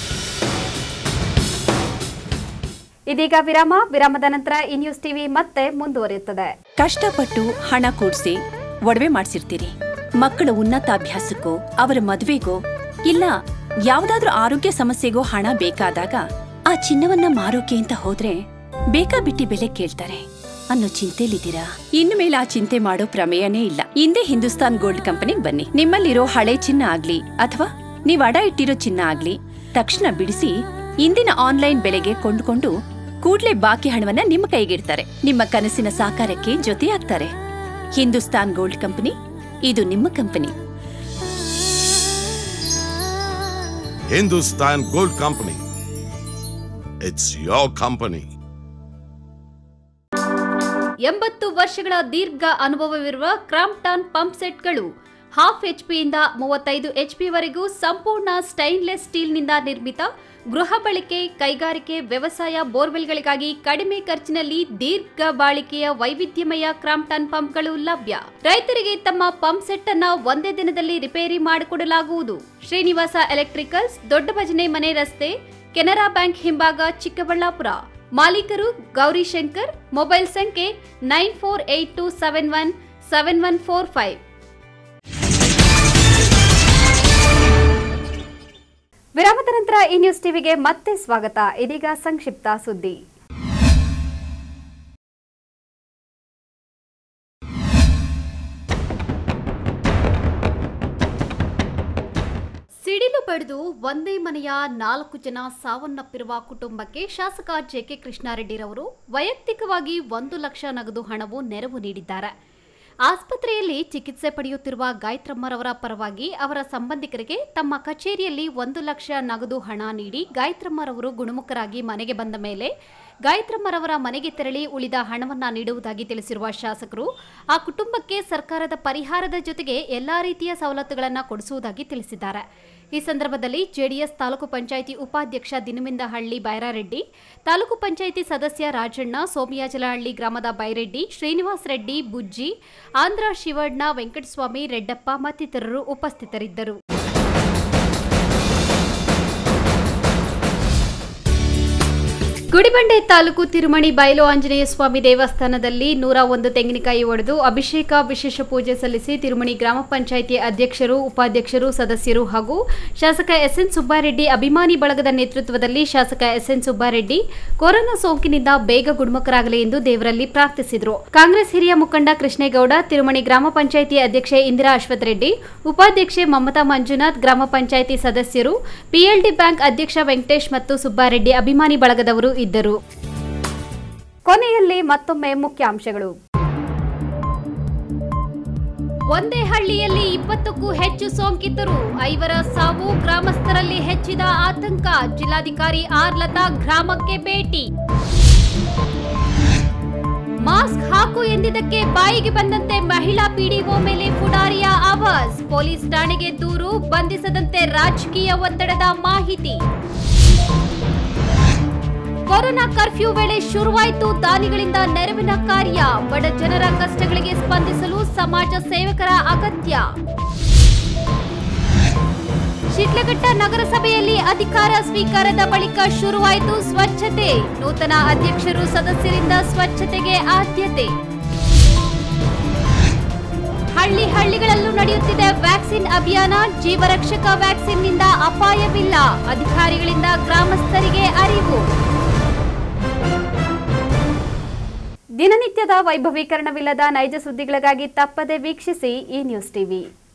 ಇದೀಗ ವಿರಾಮ. ವಿರಾಮದ ನಂತರ ಈ ನ್ಯೂಸ್ ಟಿವಿ ಮತ್ತೆ ಮುಂದುವರಿಯುತ್ತದೆ. ಕಷ್ಟಪಟ್ಟು ಹಣ ಕೂಡಿಸಿ ಒಡವೆ ಮಾಡಿಸಿರ್ತೀರಿ. ಮಕ್ಕಳ ಉನ್ನತಾಭ್ಯಾಸಕ್ಕೋ, ಅವರ ಮದುವೆಗೋ, ಇಲ್ಲ ಯಾವ್ದಾದ್ರೂ ಆರೋಗ್ಯ ಸಮಸ್ಯೆಗೋ ಹಣ ಬೇಕಾದಾಗ ಆ ಚಿನ್ನವನ್ನ ಮಾರೋಕೆ ಅಂತ ಹೋದ್ರೆ ಬೇಕಾಬಿಟ್ಟಿ ಬೆಲೆ ಕೇಳ್ತಾರೆ ಅನ್ನೋ ಚಿಂತೆಲಿದ್ದೀರಾ? ಇನ್ನು ಮೇಲೆ ಆ ಚಿಂತೆ ಮಾಡೋ ಪ್ರಮೇಯನೇ ಇಲ್ಲ. ಹಿಂದೆ ಹಿಂದೂಸ್ತಾನ್ ಗೋಲ್ಡ್ ಕಂಪನಿಗೆ ಬನ್ನಿ. ನಿಮ್ಮಲ್ಲಿರೋ ಹಳೆ ಚಿನ್ನ ಆಗ್ಲಿ ಅಥವಾ ನೀವ್ ಅಡ ಇಟ್ಟಿರೋ ಚಿನ್ನ ಆಗ್ಲಿ ತಕ್ಷಣ ಬಿಡಿಸಿ ಇಂದಿನ ಆನ್ಲೈನ್ ಬೆಲೆಗೆ ಕೊಂಡುಕೊಂಡು ಕೂಡ್ಲೆ ಬಾಕಿ ಹಣವನ್ನ ನಿಮ್ಮ ಕೈಗಿಡ್ತಾರೆ. ನಿಮ್ಮ ಕನಸಿನ ಸಾಕಾರಕ್ಕೆ ಜೊತೆಯಾಗ್ತಾರೆ. ಹಿಂದೂಸ್ತಾನ್ ಗೋಲ್ಡ್ ಕಂಪನಿ, ಇದು ನಿಮ್ಮ company. Hindustan gold company, it's your company. ಎಂಬತ್ತು ವರ್ಷಗಳ ದೀರ್ಘ ಅನುಭವವಿರುವ ಕ್ರಾಂಪ್ಟನ್ ಪಂಪ್ ಸೆಟ್ಗಳು ಹಾಫ್ ಎಚ್ಪಿಯಿಂದ ಮೂವತ್ತೈದು ಎಚ್ಪಿವರೆಗೂ ಸಂಪೂರ್ಣ ಸ್ಟೈನ್ಲೆಸ್ ಸ್ಟೀಲ್ನಿಂದ ನಿರ್ಮಿತ ಗೃಹ ಬಳಕೆ, ಕೈಗಾರಿಕೆ, ವ್ಯವಸಾಯ ಬೋರ್ವೆಲ್ಗಳಿಗಾಗಿ ಕಡಿಮೆ ಖರ್ಚಿನಲ್ಲಿ ದೀರ್ಘ ಬಾಳಿಕೆಯ ವೈವಿಧ್ಯಮಯ ಕ್ರಾಂಪ್ಟನ್ ಪಂಪ್ಗಳು ಲಭ್ಯ. ರೈತರಿಗೆ ತಮ್ಮ ಪಂಪ್ ಸೆಟ್ ಅನ್ನ ಒಂದೇ ದಿನದಲ್ಲಿ ರಿಪೇರಿ ಮಾಡಿಕೊಡಲಾಗುವುದು. ಶ್ರೀನಿವಾಸ ಎಲೆಕ್ಟ್ರಿಕಲ್ಸ್, ದೊಡ್ಡ ಭಜನೆ ಮನೆ ರಸ್ತೆ, ಕೆನರಾ ಬ್ಯಾಂಕ್ ಹಿಂಭಾಗ, ಚಿಕ್ಕಬಳ್ಳಾಪುರ. ಮಾಲೀಕರು ಗೌರಿಶಂಕರ್. ಮೊಬೈಲ್ ಸಂಖ್ಯೆ nine four eight two seven one seven one four five. ವಿರಾಮದ ನಂತರ ಈ ನ್ಯೂಸ್ ಟಿವಿಗೆ ಮತ್ತೆ ಸ್ವಾಗತ. ಇದೀಗ ಸಂಕ್ಷಿಪ್ತ ಸುದ್ದಿ. ಸಿಡಿಲು ಬಡಿದು ಒಂದೇ ಮನೆಯ ನಾಲ್ಕು ಜನ ಸಾವನ್ನಪ್ಪಿರುವ ಕುಟುಂಬಕ್ಕೆ ಶಾಸಕ ಜೆಕೆ ಕೃಷ್ಣಾರೆಡ್ಡಿರವರು ವೈಯಕ್ತಿಕವಾಗಿ ಒಂದು ಲಕ್ಷ ನಗದು ಹಣವು ನೆರವು ನೀಡಿದ್ದಾರೆ. ಆಸ್ಪತ್ರೆಯಲ್ಲಿ ಚಿಕಿತ್ಸೆ ಪಡೆಯುತ್ತಿರುವ ಗಾಯತ್ರಮ್ಮರವರ ಪರವಾಗಿ ಅವರ ಸಂಬಂಧಿಕರಿಗೆ ತಮ್ಮ ಕಚೇರಿಯಲ್ಲಿ ಒಂದು ಲಕ್ಷ ನಗದು ಹಣ ನೀಡಿ ಗಾಯತ್ರಮ್ಮರವರು ಗುಣಮುಖರಾಗಿ ಮನೆಗೆ ಬಂದ ಮೇಲೆ ಗಾಯತ್ರಮ್ಮರವರ ಮನೆಗೆ ತೆರಳಿ ಉಳಿದ ಹಣವನ್ನ ನೀಡುವುದಾಗಿ ತಿಳಿಸಿರುವ ಶಾಸಕರು ಆ ಕುಟುಂಬಕ್ಕೆ ಸರ್ಕಾರದ ಪರಿಹಾರದ ಜೊತೆಗೆ ಎಲ್ಲಾ ರೀತಿಯ ಸವಲತ್ತುಗಳನ್ನು ಕೊಡಿಸುವುದಾಗಿ ತಿಳಿಸಿದ್ದಾರೆ. ಈ ಸಂದರ್ಭದಲ್ಲಿ ಜೆಡಿಎಸ್ ತಾಲೂಕು ಪಂಚಾಯಿತಿ ಉಪಾಧ್ಯಕ್ಷ ದಿನಮಿಂದಹಳ್ಳಿ ಬೈರಾರೆಡ್ಡಿ, ತಾಲೂಕು ಪಂಚಾಯಿತಿ ಸದಸ್ಯ ರಾಜಣ್ಣ, ಸೋಮಿಯಾಜಲಹಳ್ಳಿ ಗ್ರಾಮದ ಬೈರೆಡ್ಡಿ, ಶ್ರೀನಿವಾಸ್ ರೆಡ್ಡಿ, ಬುಜ್ಜಿ, ಆಂಧ್ರ ಶಿವಣ್ಣ, ವೆಂಕಟಸ್ವಾಮಿ, ರೆಡ್ಡಪ್ಪ ಮತ್ತಿತರರು ಉಪಸ್ಥಿತರಿದ್ದರು. ಗುಡಿಬಂಡೆ ತಾಲೂಕು ತಿರುಮಣಿ ಬಯಲು ಆಂಜನೇಯ ಸ್ವಾಮಿ ದೇವಸ್ಥಾನದಲ್ಲಿ ನೂರ ಒಂದು ತೆಂಗಿನಕಾಯಿ ಒಡೆದು ಅಭಿಷೇಕ ವಿಶೇಷ ಪೂಜೆ ಸಲ್ಲಿಸಿ ತಿರುಮಣಿ ಗ್ರಾಮ ಪಂಚಾಯಿತಿ ಅಧ್ಯಕ್ಷರು, ಉಪಾಧ್ಯಕ್ಷರು, ಸದಸ್ಯರು ಹಾಗೂ ಶಾಸಕ ಎಸ್ಎನ್ ಸುಬ್ಬಾರೆಡ್ಡಿ ಅಭಿಮಾನಿ ಬಳಗದ ನೇತೃತ್ವದಲ್ಲಿ ಶಾಸಕ ಎಸ್ಎನ್ ಸುಬ್ಬಾರೆಡ್ಡಿ ಕೊರೋನಾ ಸೋಂಕಿನಿಂದ ಬೇಗ ಗುಣಮುಖರಾಗಲಿ ಎಂದು ದೇವರಲ್ಲಿ ಪ್ರಾರ್ಥಿಸಿದರು. ಕಾಂಗ್ರೆಸ್ ಹಿರಿಯ ಮುಖಂಡ ಕೃಷ್ಣೇಗೌಡ, ತಿರುಮಣಿ ಗ್ರಾಮ ಪಂಚಾಯಿತಿ ಅಧ್ಯಕ್ಷೆ ಇಂದಿರಾ ಅಶ್ವಥ್ ರೆಡ್ಡಿ, ಉಪಾಧ್ಯಕ್ಷೆ ಮಮತಾ ಮಂಜುನಾಥ್, ಗ್ರಾಮ ಪಂಚಾಯಿತಿ ಸದಸ್ಯರು, ಪಿಎಲ್ಡಿ ಬ್ಯಾಂಕ್ ಅಧ್ಯಕ್ಷ ವೆಂಕಟೇಶ್ ಮತ್ತು ಸುಬ್ಬಾರೆಡ್ಡಿ ಅಭಿಮಾನಿ ಬಳಗದವರು ಇದ್ದರು. ಕೊನೆಯಲ್ಲಿ ಮತ್ತೊಮ್ಮೆ ಮುಖ್ಯಾಂಶಗಳು. ಒಂದೇ ಹಳ್ಳಿಯಲ್ಲಿ ಇಪ್ಪತ್ತಕ್ಕೂ ಹೆಚ್ಚು ಸೋಂಕಿತರು, ಐವರ ಸಾವು, ಗ್ರಾಮಸ್ಥರಲ್ಲಿ ಹೆಚ್ಚಿದ ಆತಂಕ. ಜಿಲ್ಲಾಧಿಕಾರಿ ಆರ್ ಲತಾ ಗ್ರಾಮಕ್ಕೆ ಭೇಟಿ. ಮಾಸ್ಕ್ ಹಾಕು ಎಂದಿದ್ದಕ್ಕೆ ಬಾಯಿಗೆ ಬಂದಂತೆ ಮಹಿಳಾ ಪಿಡಿಒ ಮೇಲೆ ಪುಡಾರಿಯ ಆವಾಜ್. ಪೊಲೀಸ್ ಠಾಣೆಗೆ ದೂರು, ಬಂಧಿಸದಂತೆ ರಾಜಕೀಯ ಒತ್ತಡದ ಮಾಹಿತಿ. ಕೊರೋನಾ ಕರ್ಫ್ಯೂ ವೇಳೆ ಶುರುವಾಯಿತು ದಾನಿಗಳಿಂದ ನೆರವಿನ ಕಾರ್ಯ. ಬಡ ಜನರ ಕಷ್ಟಗಳಿಗೆ ಸ್ಪಂದಿಸಲು ಸಮಾಜ ಸೇವಕರ ಅಗತ್ಯ. ಶಿಡ್ಲಘಟ್ಟ ನಗರಸಭೆಯಲ್ಲಿ ಅಧಿಕಾರ ಸ್ವೀಕಾರದ ಬಳಿಕ ಶುರುವಾಯಿತು ಸ್ವಚ್ಛತೆ. ನೂತನ ಅಧ್ಯಕ್ಷರು, ಸದಸ್ಯರಿಂದ ಸ್ವಚ್ಛತೆಗೆ ಆದ್ಯತೆ. ಹಳ್ಳಿ ಹಳ್ಳಿಗಳಲ್ಲೂ ನಡೆಯುತ್ತಿದೆ ವ್ಯಾಕ್ಸಿನ್ ಅಭಿಯಾನ. ಜೀವರಕ್ಷಕ ವ್ಯಾಕ್ಸಿನ್ನಿಂದ ಅಪಾಯವಿಲ್ಲ, ಅಧಿಕಾರಿಗಳಿಂದ ಗ್ರಾಮಸ್ಥರಿಗೆ ಅರಿವು. ದಿನನಿತ್ಯದ ವೈಭವೀಕರಣವಿಲ್ಲದ ನೈಜ ಸುದ್ದಿಗಳಿಗಾಗಿ ತಪ್ಪದೆ ವೀಕ್ಷಿಸಿ ಈ ನ್ಯೂಸ್ ಟಿವಿ.